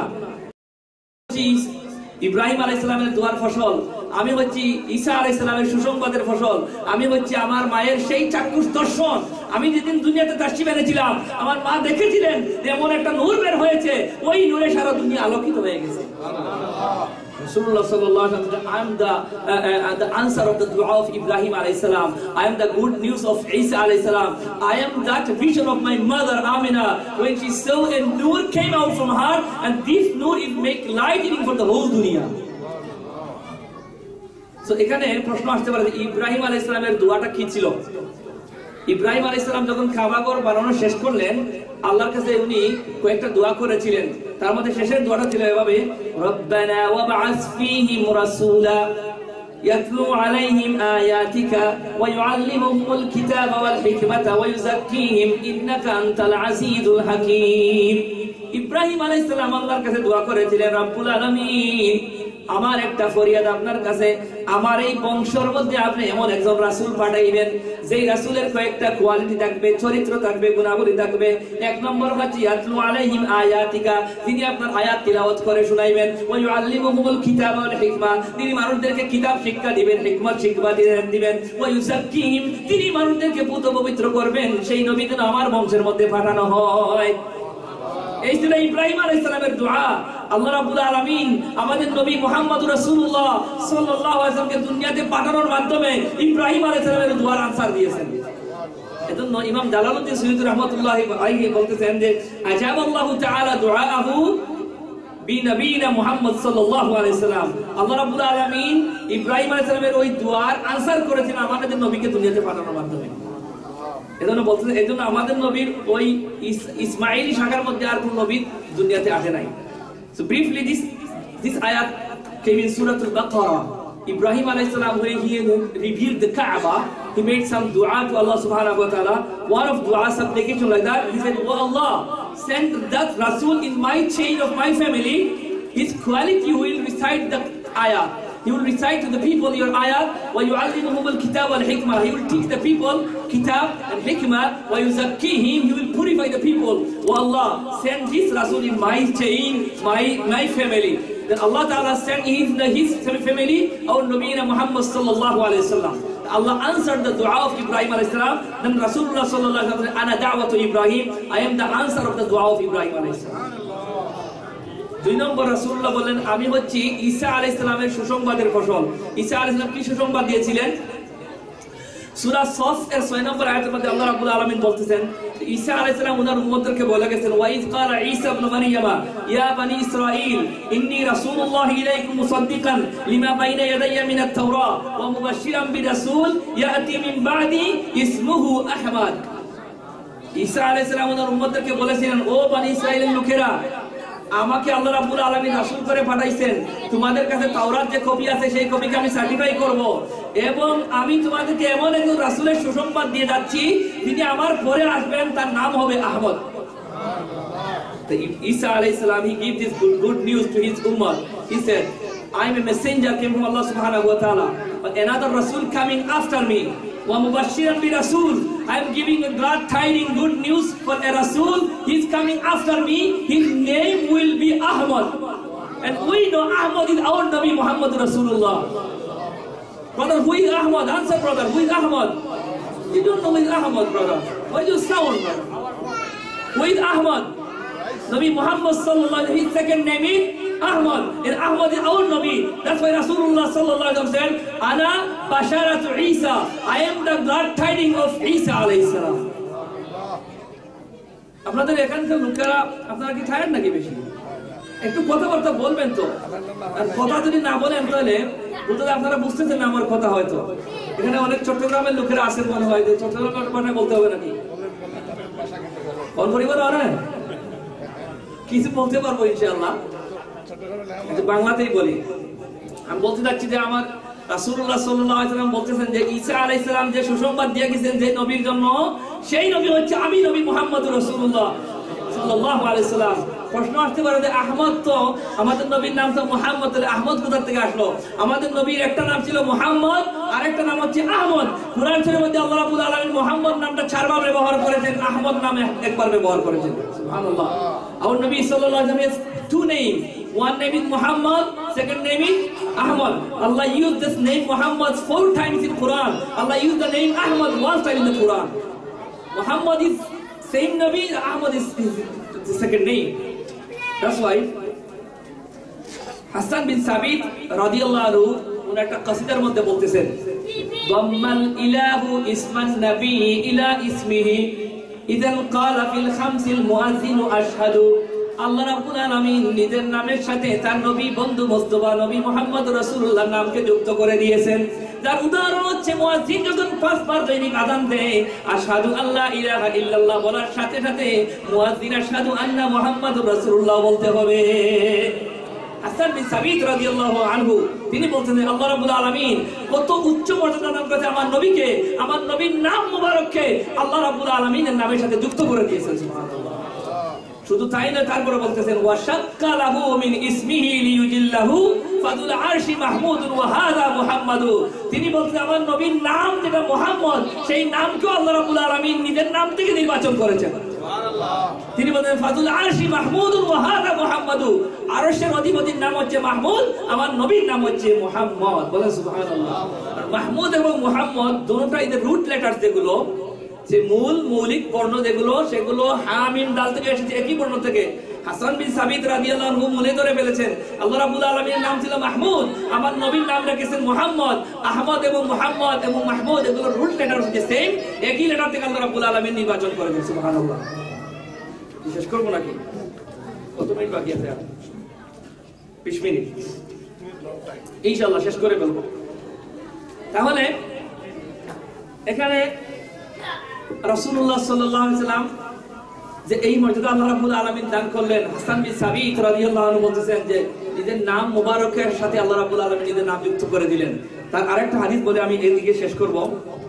ইব্রাহিম আলাইহিস সালামের দোয়ার ফসল, আমি হচ্ছি ঈসা আলাইহিস সালামের সুসংবাদের ফসল, আমি হচ্ছি আমার মায়ের সেই চাক্ষুষ দর্শন। আমি যেদিন দুনিয়াতে তাশরীফ এনেছিলাম আমার মা দেখেছিলেন যে এমন একটা নূর বের হয়েছে, ওই নূরে সারা দুনিয়া আলোকিত হয়ে গেছে। Rasulullah sallallahu alaihi wasallam, I am the uh, uh, the answer of the dua of Ibrahim alayhi salam. I am the good news of Isa alayhi salam. I am that vision of my mother Amina when she saw a nur came out from her, and this nur it make lighting for the whole dunya. So এখানে প্রশ্ন আসতে পারে ইব্রাহিম আলাইহিস সালামের দোয়াটা কি ছিল? ইব্রাহিম আলাইহিস সালাম যখন কাবা ঘর বানানো শেষ করলেন, আল্লাহর কাছে উনি কয়েকটা দোয়া করেছিলেন। তার মধ্যে শেষের দোয়াটা ছিল এভাবে, রব্বানা ওয়াবআস ফীহিম রাসূলা ইয়াতলু আলাইহিম আয়াতিকা ওয়া ইউআল্লিমুহুমুল কিতাবা ওয়াল হিকমাতা ওয়া ইউযাক্কিহিম ইন্নাকা আনতাল আজিজুল হাকীম। ইব্রাহিম আলাইহিস সালাম আল্লাহর কাছে দোয়া করেছিলেন, রব্বুল আলামিন, আমার একটা ফরিয়াদ আপনার কাছে, আমার এই বংশের মধ্যে আপনি এমন একজন রাসূল পাঠাইবেন যেই রাসূলের কয়েকটা কোয়ালিটি থাকবে, চরিত্র থাকবে, গুণাবলী থাকবে। এক নম্বর হচ্ছে ইয়াতলু আলাইহিম আয়াতিকা, তিনি আপনার আয়াত তিলাওয়াত করে শুনাইবেন, ওয়া ইউআল্লিমুহুমুল কিতাবা ওয়াল হিকমা, তিনি মানুষদেরকে কিতাব শিক্ষা দিবেন, হিকমত শিক্ষা দিবেন, ওয়া ইউযাক্কিহিম, তিনি মানুষদেরকে পুত পবিত্র করবেন। সেই নবী যেন আমার বংশের মধ্যে পাঠানো হয়। এই ছিল ইব্রাহিম আলাইহিস সালামের দোয়া। আল্লাহ রাব্বুল আলামিন আমাদের নবী মুহাম্মদুর রাসূলুল্লাহ সাল্লাল্লাহু আলাইহি ওয়াসাল্লামকে দুনিয়াতে পাঠানোর মাধ্যমে ইব্রাহিম আলাইহিস সালামের দোয়ার আনসার দিয়েছেন। এজন্য ইমাম জালালউদ্দিন সুয়ুতী রাহমাতুল্লাহি আলাইহি বলতেছেন যে আজাবাল্লাহু তাআলা দুআআহু বিনবিয়িনা মুহাম্মদ সাল্লাল্লাহু আলাইহি ওয়াসাল্লাম, আল্লাহ রাব্বুল আলামিন ইব্রাহিম আলাইহিস সালামের ওই দোয়ার আনসার করেছেন আমাদের নবীকে দুনিয়াতে পাঠানোর মাধ্যমে। এজন্য বলতেছেন, এজন্য আমাদের নবীর ওই ইসমাইলি শাখার মধ্যে আর কোন নবী দুনিয়াতে আসে নাই। So briefly, this this ayat came in Surah Al-Baqarah. Ibrahim alayhi salam, when he revealed the Kaaba, he made some dua to Allah subhanahu wa ta'ala. One of dua supplication like that, he said, "Oh Allah, send that Rasul in my chain of my family. His quality will recite the ayat. He will recite to the people your ayat. Wa yu'allimuhumul kitab wal hikmah. He will teach the people kitab and hikmah. Wa yuzakkihim. He will purify the people. Oh Allah, send this Rasul in my chain, my my family." Then Allah Ta'ala sent his, his family, our Nabiyina Muhammad sallallahu alayhi wa sallam. Allah answered the dua of Ibrahim alayhi salam. Then Rasulullah sallallahu alayhi wa sallam said, "Ana da'watu Ibrahim." I am the answer of the dua of Ibrahim alayhi salam. দুই নম্বর রাসূলুল্লাহ বলেন, আমি হচ্ছি ঈসা আলাইহিস সালামের সুসংবাদের ফসল। ঈসা আলাইহিস সালাম কি সুসংবাদ দিয়েছিলেন? সূরা সফ এর ছয় নম্বর আয়াতের মধ্যে আল্লাহ রাব্বুল আলামিন বলতেছেন, ঈসা আলাইহিস সালাম ওনার উম্মতদেরকে বলে গেছেন, ওয়া ইয ক্বালা ঈসা ইবনে মারইয়ামা ইয়া বানি ইসরাঈল ইন্নী রাসূলুল্লাহি ইলাইকুম মুসাদ্দিকান লিমা বাইনা ইয়াদাইয়া মিনাত তাওরাহ ওয়া মুবাশশিরান বিরাসূল ইয়াতি মিন বাদি ইসমুহু আহমদ। ঈসা আলাইহিস সালাম ওনার উম্মতদেরকে বলেছিলেন, ও বানি ইসরাঈলের লোকেরা, আমাকে আল্লাহ রাব্বুল আলামিন রাসূল করে পাঠাইছেন, তোমাদের কাছে তাওরাত যে কপি আছে সেই কপিকে আমি সার্টিফাই করব, এবং আমি তোমাদেরকে এমন একজন রাসূলের সুসংবাদ দিয়ে যাচ্ছি যিনি আমার পরে আসবেন, তার নাম হবে আহমদ। তো ঈসা আলাইহিস সালাম, he gave this good, good news to his ummah. He said, I am a messenger came from Allah subhanahu wa ta'ala, but another rasul coming after me. Wa mubashiran bi rasul, I am giving a glad tidings, good news for a rasul. He is coming after me. His name will be Ahmad, and we know Ahmad is our Nabi Muhammad Rasulullah. Brother, who is Ahmad? Answer, brother. Who is Ahmad? You don't know who is Ahmad, brother. Why do you sound, brother? Who is Ahmad? Nabi Muhammad sallallahu alaihi wasallam. His second name is Ahmad, and Ahmad is our Nabi. That's why Rasulullah sallallahu alaihi wasallam said, "Ana basharatu Isa." I am the glad tidings of Isa alayhi salam. আপনাদের এখানকার লোকেরা, আপনারা কি tired নাকি বেশি? একটু কথাবার্তা বলবেন তো, আর কথা যদি না বলেন তাহলে বুঝতে আপনারা বুঝতেছেন না আমার কথা। হয়তো এখানে অনেক চট্টগ্রামের লোকেরা আছেন, মনে হয় যে চট্টগ্রামের কথা বলতে হবে নাকি? কোন পরিবার অনেক কিছু বলতে পারবো ইনশাআল্লাহ, বাংলাতেই বলি। আমি বলতে চাচ্ছি যে আমার রাসূলুল্লাহ সাল্লাল্লাহু আলাইহি ওয়াসাল্লাম বলতেছেন যে ঈসা আলাইহিস সালাম যে সুসংবাদ দিয়ে গেছেন যে নবীর জন্য, সেই নবী হচ্ছে আমি, নবী মুহাম্মদুর রাসূলুল্লাহ সাল্লাল্লাহু আলাইহি ওয়াসাল্লাম। প্রশ্ন আসতে পারে যে আহমদ, তো আমাদের নবীর নাম তো মুহাম্মদ, তাহলে আহমদ কোথা থেকে আসলো? আমাদের নবীর একটা নাম ছিল মুহাম্মদ, আর একটা নাম হচ্ছে আহমদ। কুরআন শরীফের মধ্যে আল্লাহ রাব্বুল আলামিন মুহাম্মদ নামটা চারবার ব্যবহার করেছেন, আহমদ নামে একবার ব্যবহার করেছেন। সুবহানাল্লাহ। Our Nabi sallallahu alaihi wasallam has two names. One name is Muhammad, second name is Ahmad. Allah used this name Muhammad four times in Quran. Allah used the name Ahmad one time in the Quran. Muhammad is same Nabi, Ahmad is, is the second name. That's why Hasan বিন সাবিত রাদিয়াল্লাহু আনহু উনি একটা কসিদার মধ্যে বলতেছেন, দাম্মাল ইলাহু ইসমান নবী ইলা ইসমিহি ইযান ক্বালা feel খামসিল মুআযযিনু আশহাদু। আল্লাহ রাব্বুল আলামিন নিজের নামের সাথে তার নবী বন্ধু মুস্তাফা নবী মুহাম্মদ রাসূলুল্লাহর নামকে যুক্ত করে দিয়েছেন। যার উদাহরণ হচ্ছে মুয়াজ্জিন যখন পাঁচবার দৈনিক আযান দেয়, আশহাদু আল্লা ইলাহা ইল্লাল্লাহ বলার সাথে সাথে মুয়াজ্জিন আশহাদু আন্না মুহাম্মাদুর রাসূলুল্লাহ বলতে হবে। হাসান বিন সাবিত রাদিয়াল্লাহু আনহু তিনি বলছেন, আল্লাহ রাব্বুল আলামিন কত উচ্চ মর্যাদা দান করেছে আমার নবীকে, আমার নবীর নাম মুবারককে আল্লাহ রাব্বুল আলামিনের নামের সাথে যুক্ত করে দিয়েছেন। সুবহানাল্লাহ। শুধু তাই না, তারপরে বলতেছেন ওয়া শাক্কালাহু মিন ইসমিহি লিইউজিল্লাহু ফাদুল আরশি মাহমুদুন ওয়া হাযা মুহাম্মাদু। তিনি বলছেন আমার নবীর নাম যেটা মুহাম্মদ, সেই নামকেও আল্লাহ রাব্বুল আলামিন নিজের নাম থেকে নির্বাচন করেছেন। সুবহানাল্লাহ। তিনি বলেন ফাদুল আরশি মাহমুদুন ওয়া হাযা মুহাম্মাদু, আরশের অধিপতির নাম হচ্ছে মাহমুদ, আমার নবীর নাম হচ্ছে মুহাম্মদ। বলেন সুবহানাল্লাহ। মাহমুদ এবং মুহাম্মদ দুটোটাই এর রুট লেটার যেগুলো, যে মূল মৌলিক বর্ণ যেগুলো, সেগুলো হা মিম দাল থেকে এসেছে, একই বর্ণ থেকে। হাসান বিন সাবিত রাদিয়াল্লাহু আনহু মনে ধরে ফেলেছেন আল্লাহ রাব্বুল আলামিনের নাম ছিল মাহমুদ, আমার নবীর নাম রেখেছেন মুহাম্মদ। আহমদ এবং মুহাম্মদ এবং মাহমুদ এগুলো রুট লেটার হচ্ছে সেম, একই লেটার থেকে আল্লাহ রাব্বুল আলামিন নির্বাচন করেছেন। সুবহানাল্লাহ। শেষ করব নাকি? কত মিনিট বাকি আছে? বিশ মিনিট ইনশাআল্লাহ শেষ করে ফেলবো। তাহলে এখানে রাসূলুল্লাহ সাল্লাল্লাহু আলাইহি ওয়াসাল্লাম যে এই মর্যাদা আল্লাহ রাব্বুল আলামিন দান করলেন, হাসান বিন সাবিত রাদিয়াল্লাহু আনহু বলতেছেন যে নিজের নাম মুবারকের সাথে আল্লাহ রাব্বুল আলামিন নিজের নাম যুক্ত করে দিলেন। তার আরেকটা হাদিস বলে আমি এদিকে শেষ করব।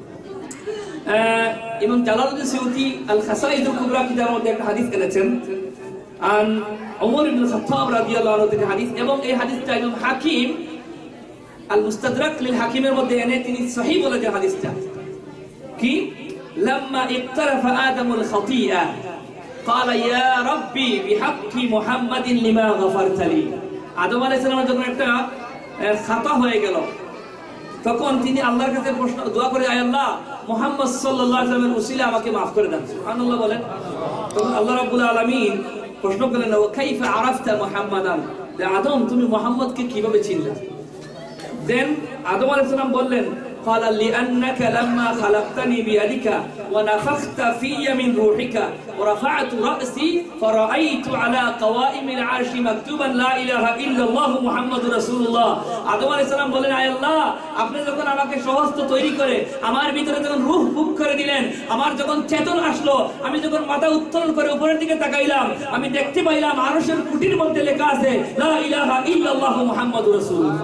ইমাম জালালউদ্দিন সিউতি আল খাসাইদুল কুবরা কিতাবের মধ্যে একটা হাদিস এনেছেন আন ওমর ইবনে খাত্তাব রাদিয়াল্লাহু আনহু থেকে হাদিস, এবং এই হাদিসটা ইমাম হাকিম আল মুস্তাদরাক লিল হাকিমের মধ্যে এনে তিনি সহিহ বলেছেন হাদিসটা কি, لما اقترف آدم الخطيئة قال يا ربي بحق محمد لما غفرت لي। আদম আলাইহিস সালামের যখন একটা খাতা হয়ে গেল, তখন তিনি আল্লাহর কাছে প্রশ্ন দোয়া করে, আয় আল্লাহ মুহাম্মদ সাল্লাল্লাহু আলাইহি ওয়াসাল্লামের উসিলা আমাকে maaf করে দেন। সুবহানাল্লাহ বলেন। তখন আল্লাহ রাব্বুল আলামিন প্রশ্ন করলেন, ওয়া কাইফা আরাফতা মুহাম্মাদান, যে আদম তুমি মুহাম্মদকে কিভাবে চিনলে? দেন আদম আলাইহিস সালাম বললেন, قال لأنك لما خلقتني بيدك ونفخت في من روحك ورفعت رأسي فرأيت على قوائم العرش مكتوبا لا إله إلا الله محمد رسول الله। আদম আলাইহিস সালাম বলেন, আয় আল্লাহ আপনি যখন আমাকে সহস্ত তৈরি করে আমার ভিতরে যখন রূহ ফুঁক করে দিলেন, আমার যখন চেতন আসলো, আমি যখন মাথা উত্তোলন করে উপরের দিকে তাকাইলাম, আমি দেখতে পাইলাম আরশের কুটির মধ্যে লেখা আছে লা ইলাহা ইল্লাল্লাহ মুহাম্মাদুর রাসূলুল্লাহ।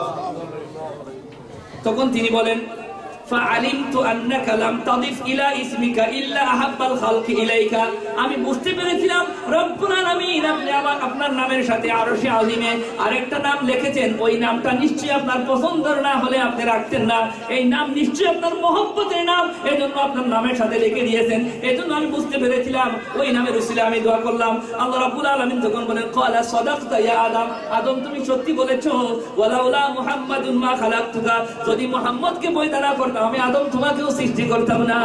তখন তিনি বলেন, فعلمت أنك لم تضف إلى اسمك إلا أحب الخلق إليك। আমি বুঝতে পেরেছিলাম রব্বুল আলামিন আপনি আমার আপনার নামের সাথে আরশে আজিমে আরেকটা নাম লিখেছেন, ওই নামটা নিশ্চয়ই আপনার পছন্দের না হলে আপনি রাখতেন না, এই নাম নিশ্চয়ই আপনার মহব্বতের নাম, এজন্য আপনার নামের সাথে লিখে দিয়েছেন। এজন্য আমি বুঝতে পেরেছিলাম, ওই নামের উসিলা আমি দোয়া করলাম। আল্লাহ রাব্বুল আলামিন তখন বলেন, ক্বালা সাদাকতা ইয়া আদম, আদম তুমি সত্যি বলেছো, ওয়ালাউলা মুহাম্মাদুন মা খালাকতুকা, যদি মুহাম্মদকে পয়দা না করতাম আমি আদম তোমাকেও সৃষ্টি করতাম না।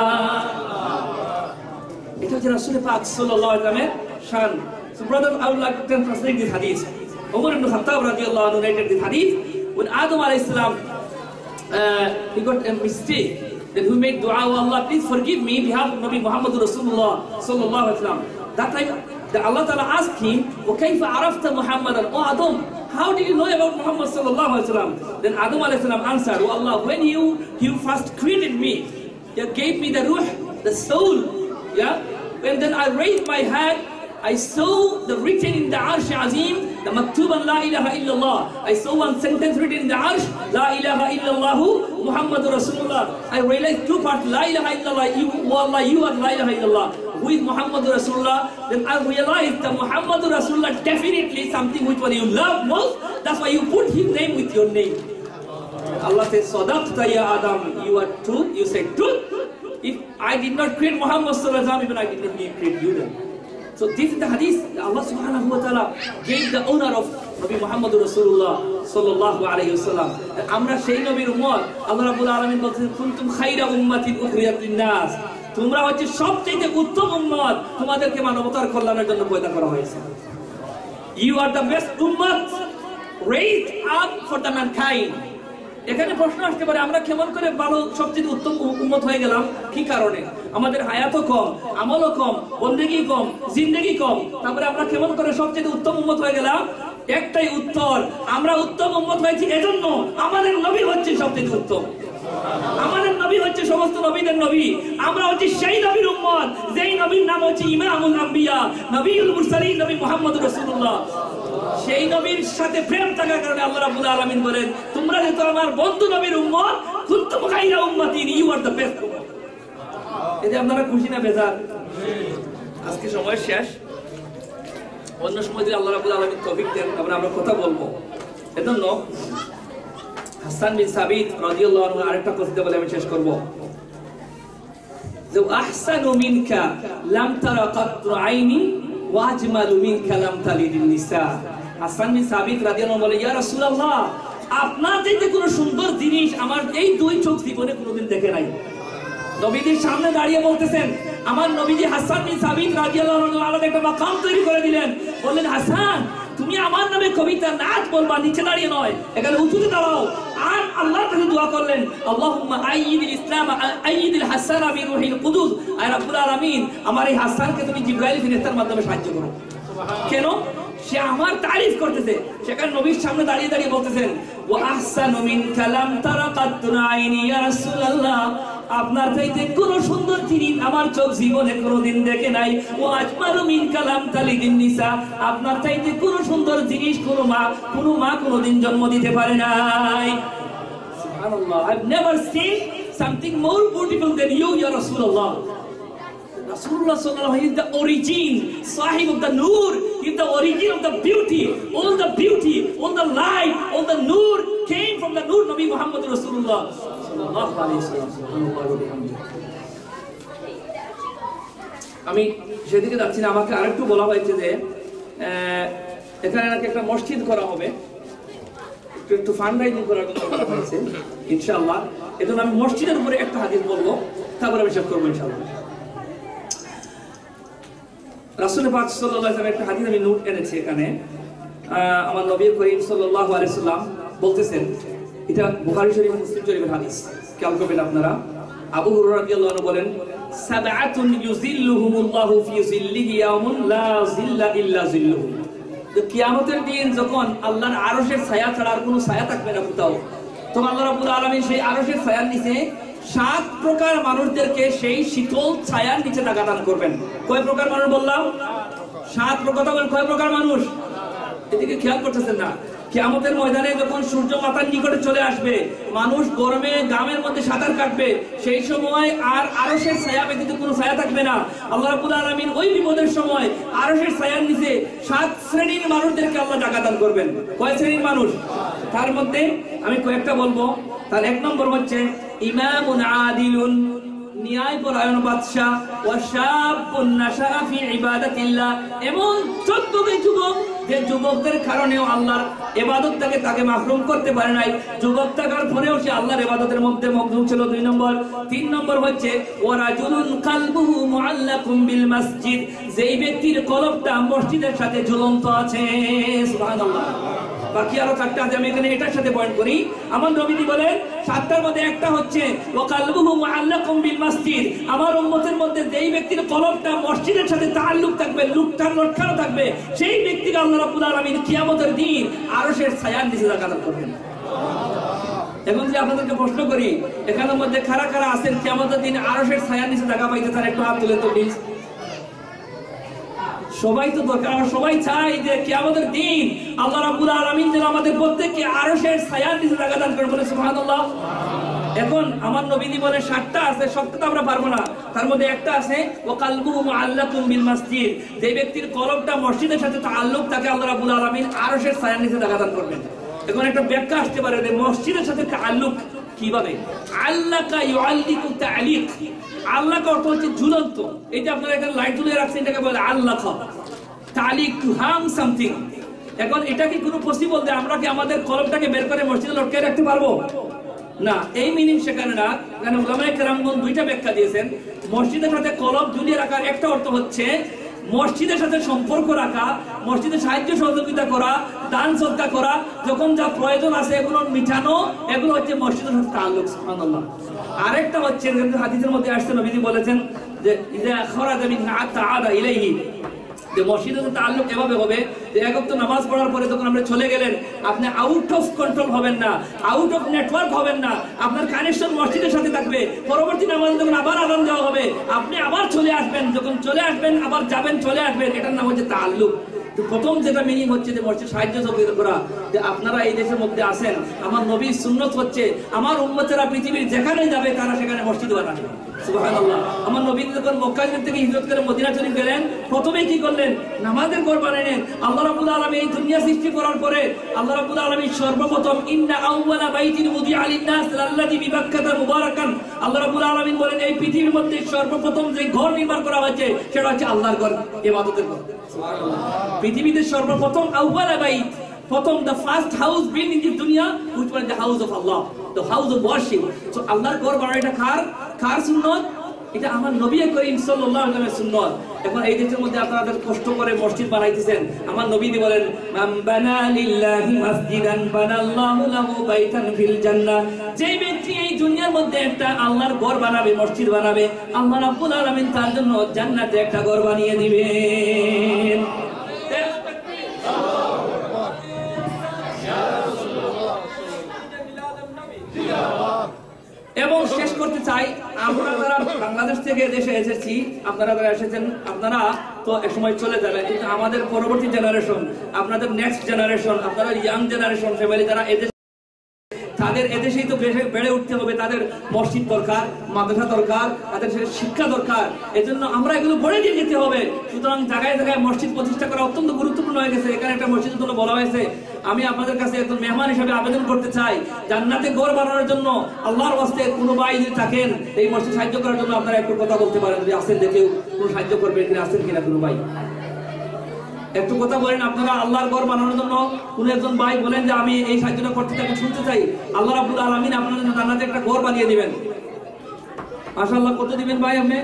এটা হচ্ছে রাসূল পাক সাল্লাল্লাহু আলাইহি ওয়াসাল্লামের শান। So brother, I would like to translate this hadith. Umar ibn Khattab radiyallahu anhu narrated this hadith when Adam alayhi salam uh, he got a mistake, then he made dua, oh Allah please forgive me behalf of Nabi Muhammad Rasulullah sallallahu alaihi wasallam. That time the Allah Ta'ala asked him, wa kayfa arafta Muhammadan, oh Adam, how did you know about Muhammad sallallahu alaihi wasallam? Then Adam alayhi salam answered, oh Allah, when you you first created me, you gave me the ruh, the soul, yeah, and then I raised my head, I saw the written in the Arsh Azim, the Maktuban La ilaha illallah. I saw one sentence written in the Arsh, La ilaha illallah Muhammadur Rasulullah. I realized two parts, La ilaha illallah, you, oh Allah, you are La ilaha illallah. Who is Muhammadur Rasulullah? Then I realized that Muhammadur Rasulullah definitely something which one you love most. That's why you put his name with your name. Allah says, Sadaqta ya Adam, you are truth, you said truth. If I did not create Muhammad sallallahu alaihi wasallam, even I did not create you then. So this is the hadith that Allah subhanahu wa ta'ala gave the honor of Nabi Muhammad Rasulullah sallallahu alayhi wasallam. Amra সেই নবীর উম্মত, আল্লাহ রাব্বুল আলামিন বলেন কুনতুম খায়রা উম্মাতিন উখরিয়াত লিন-নাস, তোমরা হচ্ছে সবচেয়ে উত্তম উম্মত, তোমাদেরকে মানবতার কল্যাণের জন্য পয়দা করা হয়েছে। You are the best ummah raised up for the mankind. এখানে প্রশ্ন আসতে পারে আমরা কেমন করে ভালো সবচেয়ে উত্তম উম্মত হয়ে গেলাম, কি কারণে? আমাদের হায়াতও কম, আমলও কম, বন্দেগী কম, জিন্দেগি কম, তারপরে আমরা কেমন করে সবচেয়ে উত্তম উম্মত হয়ে গেলাম? একটাই উত্তর, আমরা উত্তম উম্মত হয়েছি এজন্য আমাদের নবী হচ্ছে সবচেয়ে উত্তম। আমাদের নবী হচ্ছে সমস্ত নবীদের নবী, আমরা হচ্ছে সেই নবীর উম্মত যেই নবীর নাম হচ্ছে ইমামুল আম্বিয়া, নবীউল মুরসালিন, নবী মুহাম্মদ রাসূলুল্লাহ। সেই নবীর সাথে প্রেম থাকার কারণে আল্লাহ রাব্বুল আলামিন বলেন, তোমরা যেহেতু আমার বন্ধু নবীর উম্মত, কুনতুম খায়রা উম্মাতিন, ইউ আর দ্য বেস্ট উম্মত। এতে আপনারা খুশি না বেজার? আজকে সময় শেষ, অন্য সময় যদি আল্লাহ রাব্বুল আলামিন তৌফিক দেন আমরা আমরা কথা বলবো। এজন্য হাসান বিন সাবিত রাদিয়াল্লাহু আনহু আরেকটা কথা বলে আমি শেষ করব, যে আহসানু মিনকা লাম তারা কাত্তু আইনি ওয়া আজমালু মিনকা লাম তালিদিন নিসা। হাসান বিন সাবিত রাদিয়াল্লাহু আনহু বলে, ইয়া রাসূলুল্লাহ, আপনার চাইতে কোনো সুন্দর জিনিস আমার এই দুই চোখ জীবনে কোনোদিন দেখে নাই। নবীজির সামনে দাঁড়িয়ে বলতেছেন, আমার নবীজি হাসান বিন সাবিত রাদিয়াল্লাহু আনহু আলাদা একটা মাকাম তৈরি করে দিলেন, বললেন, হাসান তুমি আমার নামে কবিতা নাচ বলবা, নিচে দাঁড়িয়ে নয়, এখানে উঁচুতে দাঁড়াও। আর আল্লাহর কাছে দোয়া করলেন, আল্লাহুম্মা আইয়িদিল ইসলাম আইয়িদিল হাসান বিরুহিল কুদুস, আয় রাব্বুল আলামিন আমার এই হাসানকে তুমি জিবরাইল ফেরেশতার মাধ্যমে সাহায্য করো। কেন? সে আমার তারিফ করতেছে, সেখানে নবীর সামনে দাঁড়িয়ে দাঁড়িয়ে বলতেছেন, ওয়া আহসানু মিনকা লাম তারা কাত্তু আইনি ইয়া রাসূলুল্লাহ, আপনার চাইতে কোন সুন্দর জিনিস আমার চোখ জীবনে কোনোদিন দেখে নাই। ও আজমালু মিনকা লাম তালিদিন নিসা, আপনার চাইতে কোন সুন্দর জিনিস কোন মা কোন মা কোনোদিন জন্ম দিতে পারে নাই। সুবহানাল্লাহ, I've never seen something more beautiful than you, ya Rasulullah. Rasulullah sallallahu alaihi wasallam is the origin, sahib of the nur, is the origin of the beauty. All the beauty, all the light, all the nur came from the nur Nabi Muhammad Rasulullah sallallahu alaihi wasallam. আমি সেদিকে যাচ্ছি না, আমাকে আরেকটু বলা হয়েছে যে এখানে নাকি একটা মসজিদ করা হবে, একটু একটু ফান্ড রাইজিং করার জন্য বলা হয়েছে ইনশাআল্লাহ। এজন্য আমি মসজিদের উপরে একটা হাদিস বলবো, তারপরে আমি শেষ করবো ইনশাআল্লাহ। রাসূল পাক সাল্লাল্লাহু আলাইহি ওয়াসাল্লাম একটা হাদিস আমি নোট এনেছি এখানে, আমার নবী করিম সাল্লাল্লাহু আলাইহি ওয়াসাল্লাম বলতেছেন, এটা বুখারী শরীফ মুসলিম শরীফের হাদিস, খেয়াল করবেন আপনারা। আবু হুরায়রা রাদিয়াল্লাহু আনহু বলেন, সাবআতুন ইউযিল্লুহুমুল্লাহু ফি যিল্লিহি ইয়াওমুন লা যিল্লা ইল্লা যিল্লুহু, তো কিয়ামতের দিন যখন আল্লাহর আরশের ছায়া ছাড়া আর কোনো ছায়া থাকবে না কোথাও, তখন আল্লাহ রাব্বুল আলামিন সেই আরশের ছায়ার নিচে সাত প্রকার মানুষদেরকে সেই শীতল ছায়ার নিচে টাকা দান করবেন। কয় প্রকার মানুষ বললাম? সাত প্রকার। কয় প্রকার মানুষ? এদিকে খেয়াল করতেছেন না? কিয়ামতের ময়দানে যখন সূর্য মাথার নিকটে চলে আসবে, মানুষ গরমে গামের মধ্যে সাঁতার কাটবে, সেই সময় আর আরশের ছায়া ব্যতীত কোনো ছায়া থাকবে না। আল্লাহ রাব্বুল আলামিন ওই বিপদের সময় আরশের ছায়ার নিচে সাত শ্রেণীর মানুষদেরকে আল্লাহ টাকা দান করবেন। কয় শ্রেণীর মানুষ? তার মধ্যে আমি কয়েকটা বলবো। তার এক নম্বর হচ্ছে ইমামুন আদিলুন, ন্যায়পরায়ণ বাদশা, ওয়া শাবুন নাশা ফি ইবাদাতিল্লাহ, এমন চোদ্দটি যুবক যে যুবকদের কারণেও আল্লাহর ইবাদত থেকে তাকে মাহরুম করতে পারে নাই, যুবক থাকার পরেও সে আল্লাহর ইবাদতের মধ্যে মগ্ন ছিল। দুই নম্বর। তিন নম্বর হচ্ছে ওয়া রাজুলুন কালবুহু মুআল্লাকুম বিল মসজিদ, যেই ব্যক্তির কলবটা মসজিদের সাথে ঝুলন্ত আছে। সুবহানাল্লাহ। বাকি আরো চারটা আছে, আমি এখানে এটার সাথে পয়েন্ট করি। আমার নবীজি বলেন সাতটার মধ্যে একটা হচ্ছে ওয়া কালবুহু মুআল্লাকুম বিল মসজিদ, আমার উম্মতের মধ্যে যেই ব্যক্তির কলবটা মসজিদের সাথে তাআল্লুক থাকবে, লুকটার লটকানো থাকবে, সেই ব্যক্তিকে আল্লাহ রাব্বুল আলামিন কিয়ামতের দিন আরশের ছায়ার নিচে জায়গা দান করবেন। এখন যে আপনাদেরকে প্রশ্ন করি, এখানের মধ্যে কারা কারা আছেন কিয়ামতের দিন আরশের ছায়ার নিচে জায়গা পাইতে চান? একটু হাত তুলে তো প্লিজ। সবাই তো দরকার, আমরা সবাই চাই যে কিয়ামতের দিন আল্লাহ রাব্বুল আলামিন যেন আমাদের প্রত্যেককে আরশের ছায়ার নিচে জায়গা দান করেন, বলে সুবহানাল্লাহ। এখন আমার নবীজি বলে সাতটা আছে, সবটা তো আমরা পারবো না। তার মধ্যে একটা আছে ওয়া কালবুহু মুআল্লাকুম বিল মসজিদ, যে ব্যক্তির কলবটা মসজিদের সাথে তাআল্লুক থাকে আল্লাহ রাব্বুল আলামিন আরশের ছায়ার নিচে জায়গা দান করবেন। এখন একটা ব্যাখ্যা আসতে পারে যে মসজিদের সাথে তাআল্লুক কিভাবে? আল্লাকা ইউআল্লিকু তাআলিক, আল্লাহ অর্থ হচ্ছে ঝুলন্ত। এই যে আপনারা এখানে লাইট ঝুলিয়ে রাখছেন, এটাকে বলে আল্লাহ তাআলিক, টু হাং সামথিং। এখন এটা কি কোনো পসিবল যে আমরা কি আমাদের কলবটাকে বের করে মসজিদে লটকে রাখতে পারবো? না, এই মিনিং সেখানে না। এখানে উলামায়ে কেরামগণ দুইটা ব্যাখ্যা দিয়েছেন। মসজিদের সাথে কলব ঝুলিয়ে রাখার একটা অর্থ হচ্ছে মসজিদের সাথে সম্পর্ক রাখা, মসজিদের সাহায্য সহযোগিতা করা, দান সদকা করা, যখন যা প্রয়োজন আছে এগুলো মিটানো, এগুলো হচ্ছে মসজিদের সাথে তাআল্লুক। সুবহানাল্লাহ। আরেকটা হচ্ছে হাদিসের মধ্যে আসছে, নবীজি বলেছেন যে ইযা খারাজা মিন আ'তাআদা ইলাইহি, যে মসজিদের সাথে তাআল্লুক এভাবে হবে যে এক ওয়াক্ত নামাজ পড়ার পরে যখন আপনি চলে গেলেন, আপনি আউট অফ কন্ট্রোল হবেন না, আউট অফ নেটওয়ার্ক হবেন না, আপনার কানেকশন মসজিদের সাথে থাকবে। পরবর্তী নামাজে যখন আবার আযান দেওয়া হবে আপনি আবার চলে আসবেন, যখন চলে আসবেন আবার যাবেন, চলে আসবেন, এটার নাম হচ্ছে তাআল্লুক। তো প্রথম যেটা মিনিং হচ্ছে যে মসজিদ সাহায্য সহযোগিতা করা, যে আপনারা এই দেশের মধ্যে আছেন, আমার নবীর সুন্নত হচ্ছে আমার উম্মতেরা পৃথিবীর যেখানে যাবে তারা সেখানে মসজিদ বানাবে। সুবহানাল্লাহ। আমার নবী যখন মক্কা শরীফ থেকে হিজরত করে মদিনা শরীফ গেলেন, প্রথমে কি করলেন? নামাজের ঘর বানালেন। আল্লাহ রাব্বুল আলামিন এই দুনিয়া সৃষ্টি করার পরে আল্লাহ রাব্বুল আলামিন সর্বপ্রথম ইন্না আউওয়ালা বাইতিন উদিআ লিন-নাস লাল্লাযী বিবাক্কাতা মুবারাকান, আল্লাহ রাব্বুল আলামিন বলেন এই পৃথিবীর মধ্যে সর্বপ্রথম যে ঘর নির্মাণ করা হয়েছে সেটা হচ্ছে আল্লাহর ঘর, ইবাদতের ঘর। সুবহানাল্লাহ। পৃথিবীতে সর্বপ্রথম আউওয়ালা বাইত, প্রথম the first house built in the dunya which was the house of Allah, the house of worship. So আল্লাহর ঘর বানানোটা কার কার সুন্নাত? এটা আমার নবী করিম সাল্লাল্লাহু আলাইহি ওয়াসাল্লামের সুন্নাত। এখন এই দেশের মধ্যে আপনারা কষ্ট করে মসজিদ বানাইতেছেন, আমার নবী বলেন মান বানা লিল্লাহি মাসজিদান বানাল্লাহু লাহু বাইতান ফিল জান্নাহ, যে ব্যক্তি এই দুনিয়ার মধ্যে একটা আল্লাহর ঘর বানাবে, মসজিদ বানাবে, আল্লাহ রাব্বুল আলামিন তার জন্য জান্নাতে একটা ঘর বানিয়ে দিবেন। এবং শেষ করতে চাই, আমরা যারা বাংলাদেশ থেকে দেশে এসেছি, আপনারা যারা এসেছেন, আপনারা তো এক সময় চলে যাবেন, কিন্তু আমাদের পরবর্তী জেনারেশন, আপনাদের নেক্সট জেনারেশন, আপনারা ইয়াং জেনারেশন ফ্যামিলি যারা এদেশে, তাদের এদেশেই তো বেড়ে উঠতে হবে, তাদের মসজিদ দরকার, মাদ্রাসা দরকার, তাদের শিক্ষা দরকার, এজন্য আমরা এগুলো গড়ে দিয়ে যেতে হবে। সুতরাং জায়গায় জায়গায় মসজিদ প্রতিষ্ঠা করা অত্যন্ত গুরুত্বপূর্ণ হয়ে গেছে। এখানে একটা মসজিদের জন্য বলা হয়েছে, আমি আপনাদের কাছে একজন মেহমান হিসেবে আবেদন করতে চাই, জান্নাতে ঘর বানানোর জন্য আল্লাহর ওয়াস্তে কোনো ভাই যদি থাকেন এই মসজিদ সাহায্য করার জন্য, আপনারা একটু কথা বলতে পারেন, যদি আসেন দেখেও কোনো সাহায্য করবেন কিনা, আসেন কিনা কোনো ভাই একটু কথা বলেন। আপনারা আল্লাহর ঘর বানানোর জন্য কোন একজন ভাই বলেন যে আমি এই সাহায্যটা করতে চাই, শুনতে চাই, আল্লাহ রাব্বুল আলামিন আপনাদের জন্য জান্নাতে একটা ঘর বানিয়ে দিবেন। মাশাআল্লাহ। কত দিবেন ভাই আপনি?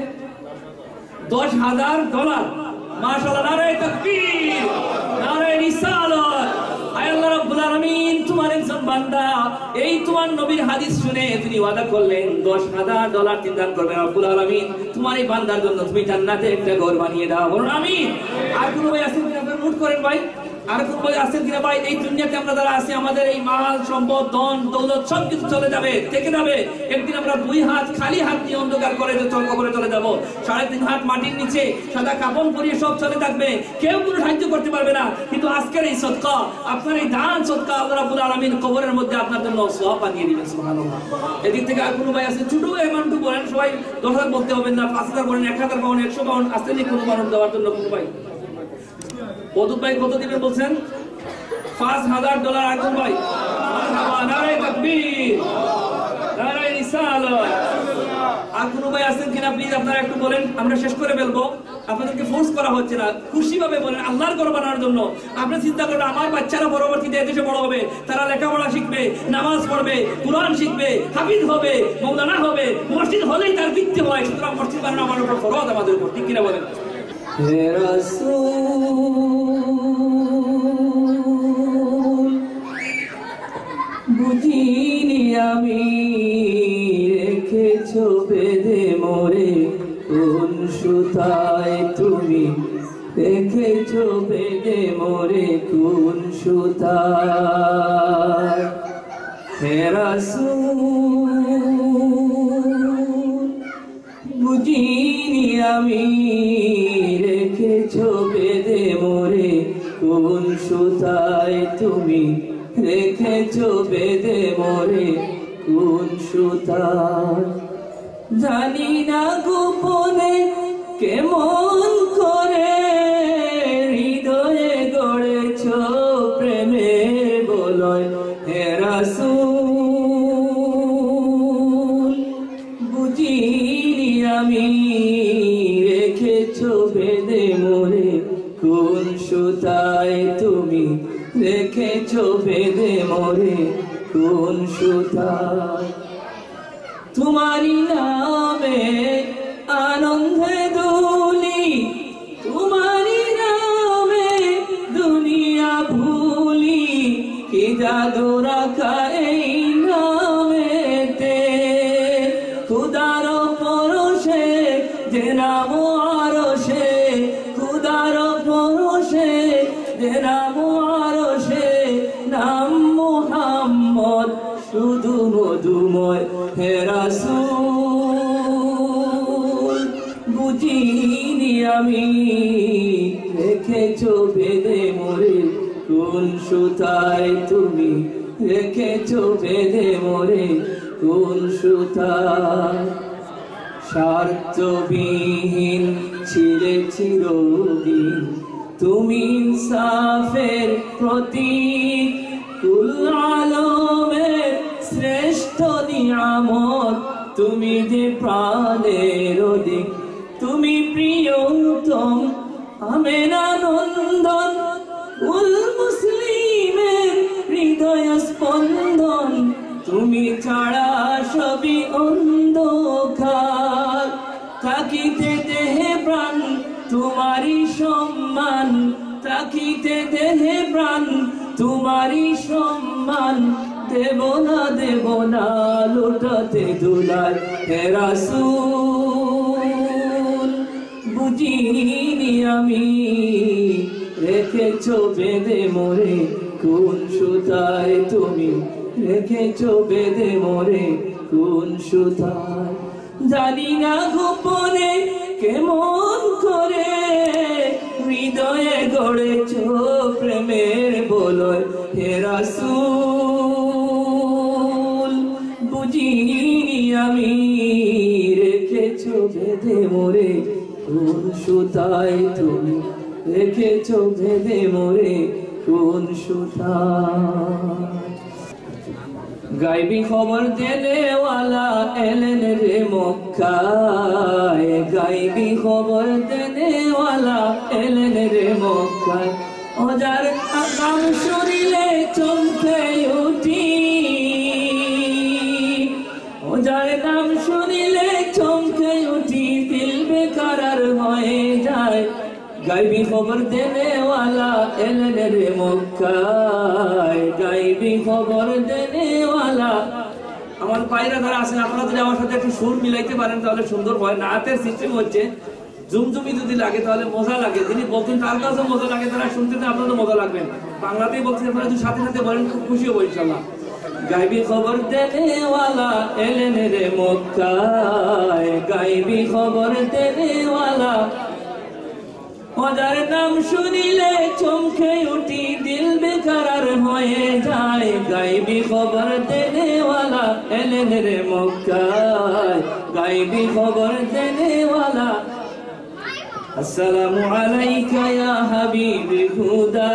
দশ হাজার ডলার। মাশাআল্লাহ। নারায়ে তাকবীর, নারায়ে রিসালাত। আয় আল্লাহ রাব্বুল আলামিন, তোমার একজন বান্দা এই তোমার নবীর হাদিস শুনে তিনি ওয়াদা করলেন দশ হাজার ডলার তিনি দান করবেন। রাব্বুল আলামিন, তোমার এই বান্দার জন্য তুমি জান্নাতে একটা ঘর বানিয়ে দাও, বলুন আমিন। আর কোন ভাই আছেন কিনা আপনারা নোট করেন ভাই, আর কোন ভাই আছেন কিনা ভাই? এই দুনিয়াতে আমরা যারা আছি, আমাদের এই মাল সম্পদ ধন দৌলত সবকিছু চলে যাবে, থেকে যাবে। একদিন আমরা দুই হাত খালি হাত নিয়ে অন্ধকার করে চল করে চলে যাব। সাড়ে তিন হাত মাটির নিচে সাদা কাপড় পরিয়ে সব চলে থাকবে, কেউ কোনো সাহায্য করতে পারবে না। কিন্তু আজকের এই সদকা, আপনার এই দান সদকা আল্লাহ রাব্বুল আলামিন কবরের মধ্যে আপনার জন্য সওয়াব বানিয়ে দিবেন। সুবহানাল্লাহ। এদিক থেকে আর কোনো ভাই আছে ছোট অ্যামাউন্ট বলেন, সবাই দশ হাজার বলতে হবে না, পাঁচ হাজার বলেন, এক হাজার পাউন্ড, একশো পাউন্ড, আসেনি কোনো মানুষ দেওয়ার জন্য কোনো ভাই? কত ভাই কত দিবেন বলছেন? পাঁচ হাজার ডলার। একজন ভাই? নারায়ে তাকবীর, নারায়ে রিসালাত। আর কোন ভাই আছেন কিনা প্লিজ আপনারা একটু বলেন, আমরা শেষ করে ফেলবো। আপনাদেরকে ফোর্স করা হচ্ছে না, খুশি ভাবে বলেন আল্লাহর ঘর বানানোর জন্য। আপনি চিন্তা করেন আমার বাচ্চারা পরবর্তীতে এদেশে বড় হবে, তারা লেখাপড়া শিখবে, নামাজ পড়বে, কুরআন শিখবে, হাফিজ হবে, মাওলানা হবে, মসজিদ হলেই তার বৃত্তি হয়। সুতরাং মসজিদ বানানো আমার উপর ফরজ, আমাদের উপর, ঠিক কিনা বলেন? হে রাসূল, বুঝিনি আমি রেখেছো বেঁধে মোরে কোন সুতায়, তুমি রেখেছো বেঁধে মোরে কোন সুতায়। হে রাসূল, বুঝিনি আমি রেখেছো বেঁধে মোরে কোন সুতায়, তুমি রেখেছো বেঁধে মোরে কোন সুতায়। জানি না গোপনে কেমন করে হৃদয়ে গড়েছো প্রেমের বলয়। হে রাসূল, বুঝিনি আমি রেখেছো বেঁধে মোরে কোন সুতায়, তুমি রেখেছো বেঁধে মোরে কোন সুতায়। তোমারি নামে আনন্দে দুলি, তোমার যে নাম আরশে নাম মুহাম্মদ শুধু মধুময় হে রাসূল বুঝিনি আমি রেখেছো বেঁধে মোরে কোন সুতায় তুমি রেখেছো বেঁধে মোরে কোন সুতায় স্বার্থবিহীন ছিলে চিরদিন তুমি ইনসাফের প্রতীক কুল আলমের শ্রেষ্ঠ নিয়ামত তুমি যে প্রাণের অধিক তুমি প্রিয়তম আমেনা নন্দন কুল মুসলিমের হৃদয় স্পন্দন তুমি ছাড়া সবই অন্ধকার থাকিতে দেহে প্রাণ তোমারই সম্মান থাকিতে দেহে প্রাণ তোমারই সম্মান দেব না দেব না লুটাতে দুলাল হে রাসূল বুঝিনি আমি রেখেছো বেঁধে মোরে কোন সুতায় তুমি রেখেছো বেঁধে মোরে কোন সুতায় জানি না গোপনে কেমন করে হৃদয়ে গড়েছো প্রেমের বলয় হে রাসূল বুঝিনি আমি রেখেছো বেঁধে মোরে কোন সুতায় তুমি রেখেছো বেঁধে মোরে কোন সুতায় গাইবি খবর দেনেওয়ালা এলেন রে মক্কায় গাইবি খবর দেনেওয়ালা এলেন রে মক্কায় ওজার নাম শুনিলে চমকে উঠি ওজার নাম শুনিলে চমকে উঠি দিল বেকারার হয়ে যায় গাইবি খবর দেনেওয়ালা এলেন রে মক্কায় গাইবি খবর দেনেওয়ালা আমার পায়রা যারা আছেন আপনারা যদি আমার সাথে একটু সুর মিলাইতে পারেন তাহলে সুন্দর হয় নাতের সিস্টেম হচ্ছে জুমজুমি যদি লাগে তাহলে মজা লাগে যিনি বলছেন তার কাছেও মজা লাগে তারা শুনতে আপনাদের মজা লাগবেন বাংলাতেই বলছেন আপনারা যদি সাথে সাথে বলেন খুব খুশি হবো ইনশাআল্লাহ গাইবি খবর দেনেওয়ালা এলেন রে মক্কায় গাইবি খবর দেনেওয়ালা ওজার নাম শুনিলে চমকে উঠি দিল বেকারার হয়ে যায় গাইবি খবর দেনেওয়ালা এলেন রে মক্কায় গাইবি খবর দেনেওয়ালা আসসালামু আলাইকা ইয়া হাবিবি হুদা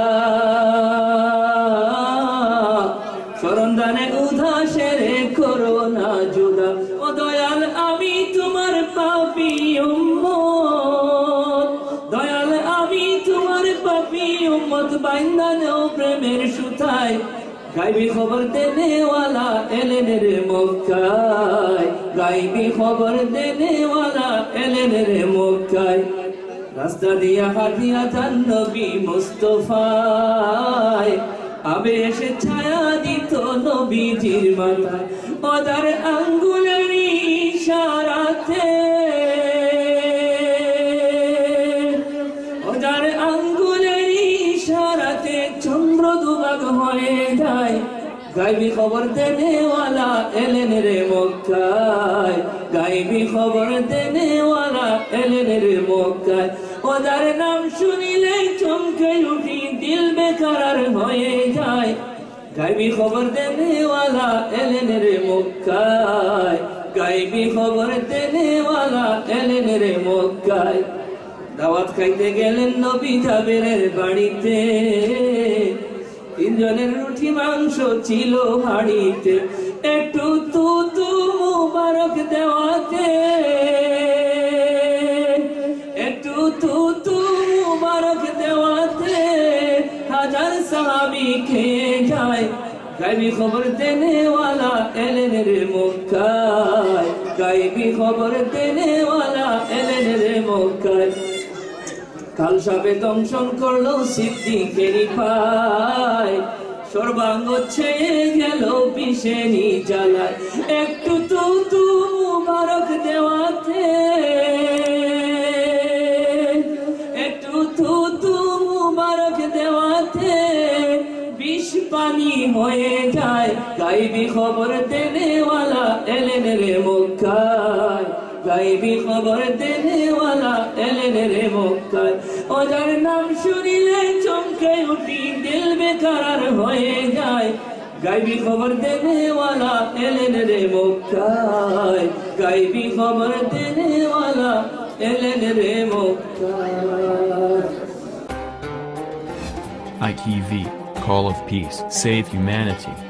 শরণদানে উদাসের করো না জুদা ও দয়াল আমি তোমার পাপী উম্মত দয়াল আমি তোমার পাপী উম্মত বান্দা নেও প্রেমের সুতায় গাইবি খবর দেনেওয়ালা এলেন রে মক্কায় গাইবি খবর দেনেওয়ালা এলেন রে মক্কায় রাস্তা দিয়া হাঁটিয়া যান নবী মুস্তাফায় আবে এসে ছায়া দিত নবীজির মাথায় ওদার আঙ্গুলের ইশারাতে ওদার আঙ্গুলের ইশারাতে চন্দ্র দুভাগ হয়ে যায় গাইবি খবর দেনেওয়ালা এলেন রে মক্কায় গাইবি খবর দেনেওয়ালা এলেন রে মক্কায় ওদার নাম শুনিলে চমকে উঠি দিল বেকারার হয়ে যায় গাইবি খবর দেনেওয়ালা এলেন রে মক্কায় গাইবি খবর দেনেওয়ালা এলেন রে মক্কায় দাওয়াত খাইতে গেলেন নবী জাবেরের বাড়িতে তিনজনের রুটি মাংস ছিল হাড়িতে একটু তু তু মুবারক দেওয়াতে একটু তু তু মুবারক দেওয়াতে হাজার সাহাবী খেয়ে যায় গাইবি খবর দেনেওয়ালা এলেন রে মক্কায় গাইবি খবর দেনেওয়ালা এলেন রে মক্কায় কাল সাপে দংশন করলো সিদ্দিকের পায় সর্বাঙ্গ ছেয়ে গেল বিষেনি জ্বালায় একটু তু তু মুবারক দেওয়াতে একটু তু তু মুবারক দেওয়াতে বিষ পানি হয়ে যায় গাইবি খবর দেনেওয়ালা এলেন রে মক্কায় গাইবি খবর দেনেওয়ালা এলেন রে মক্কায় ও যার নাম শুনিলে চমকে উঠি দিল বেকার হয়ে যায় গাইবি খবর দেনেওয়ালা এলেন রে মক্কায় গাইবি খবর দেনেওয়ালা এলেন রে মক্কায় I T V, Call of Peace, Save Humanity.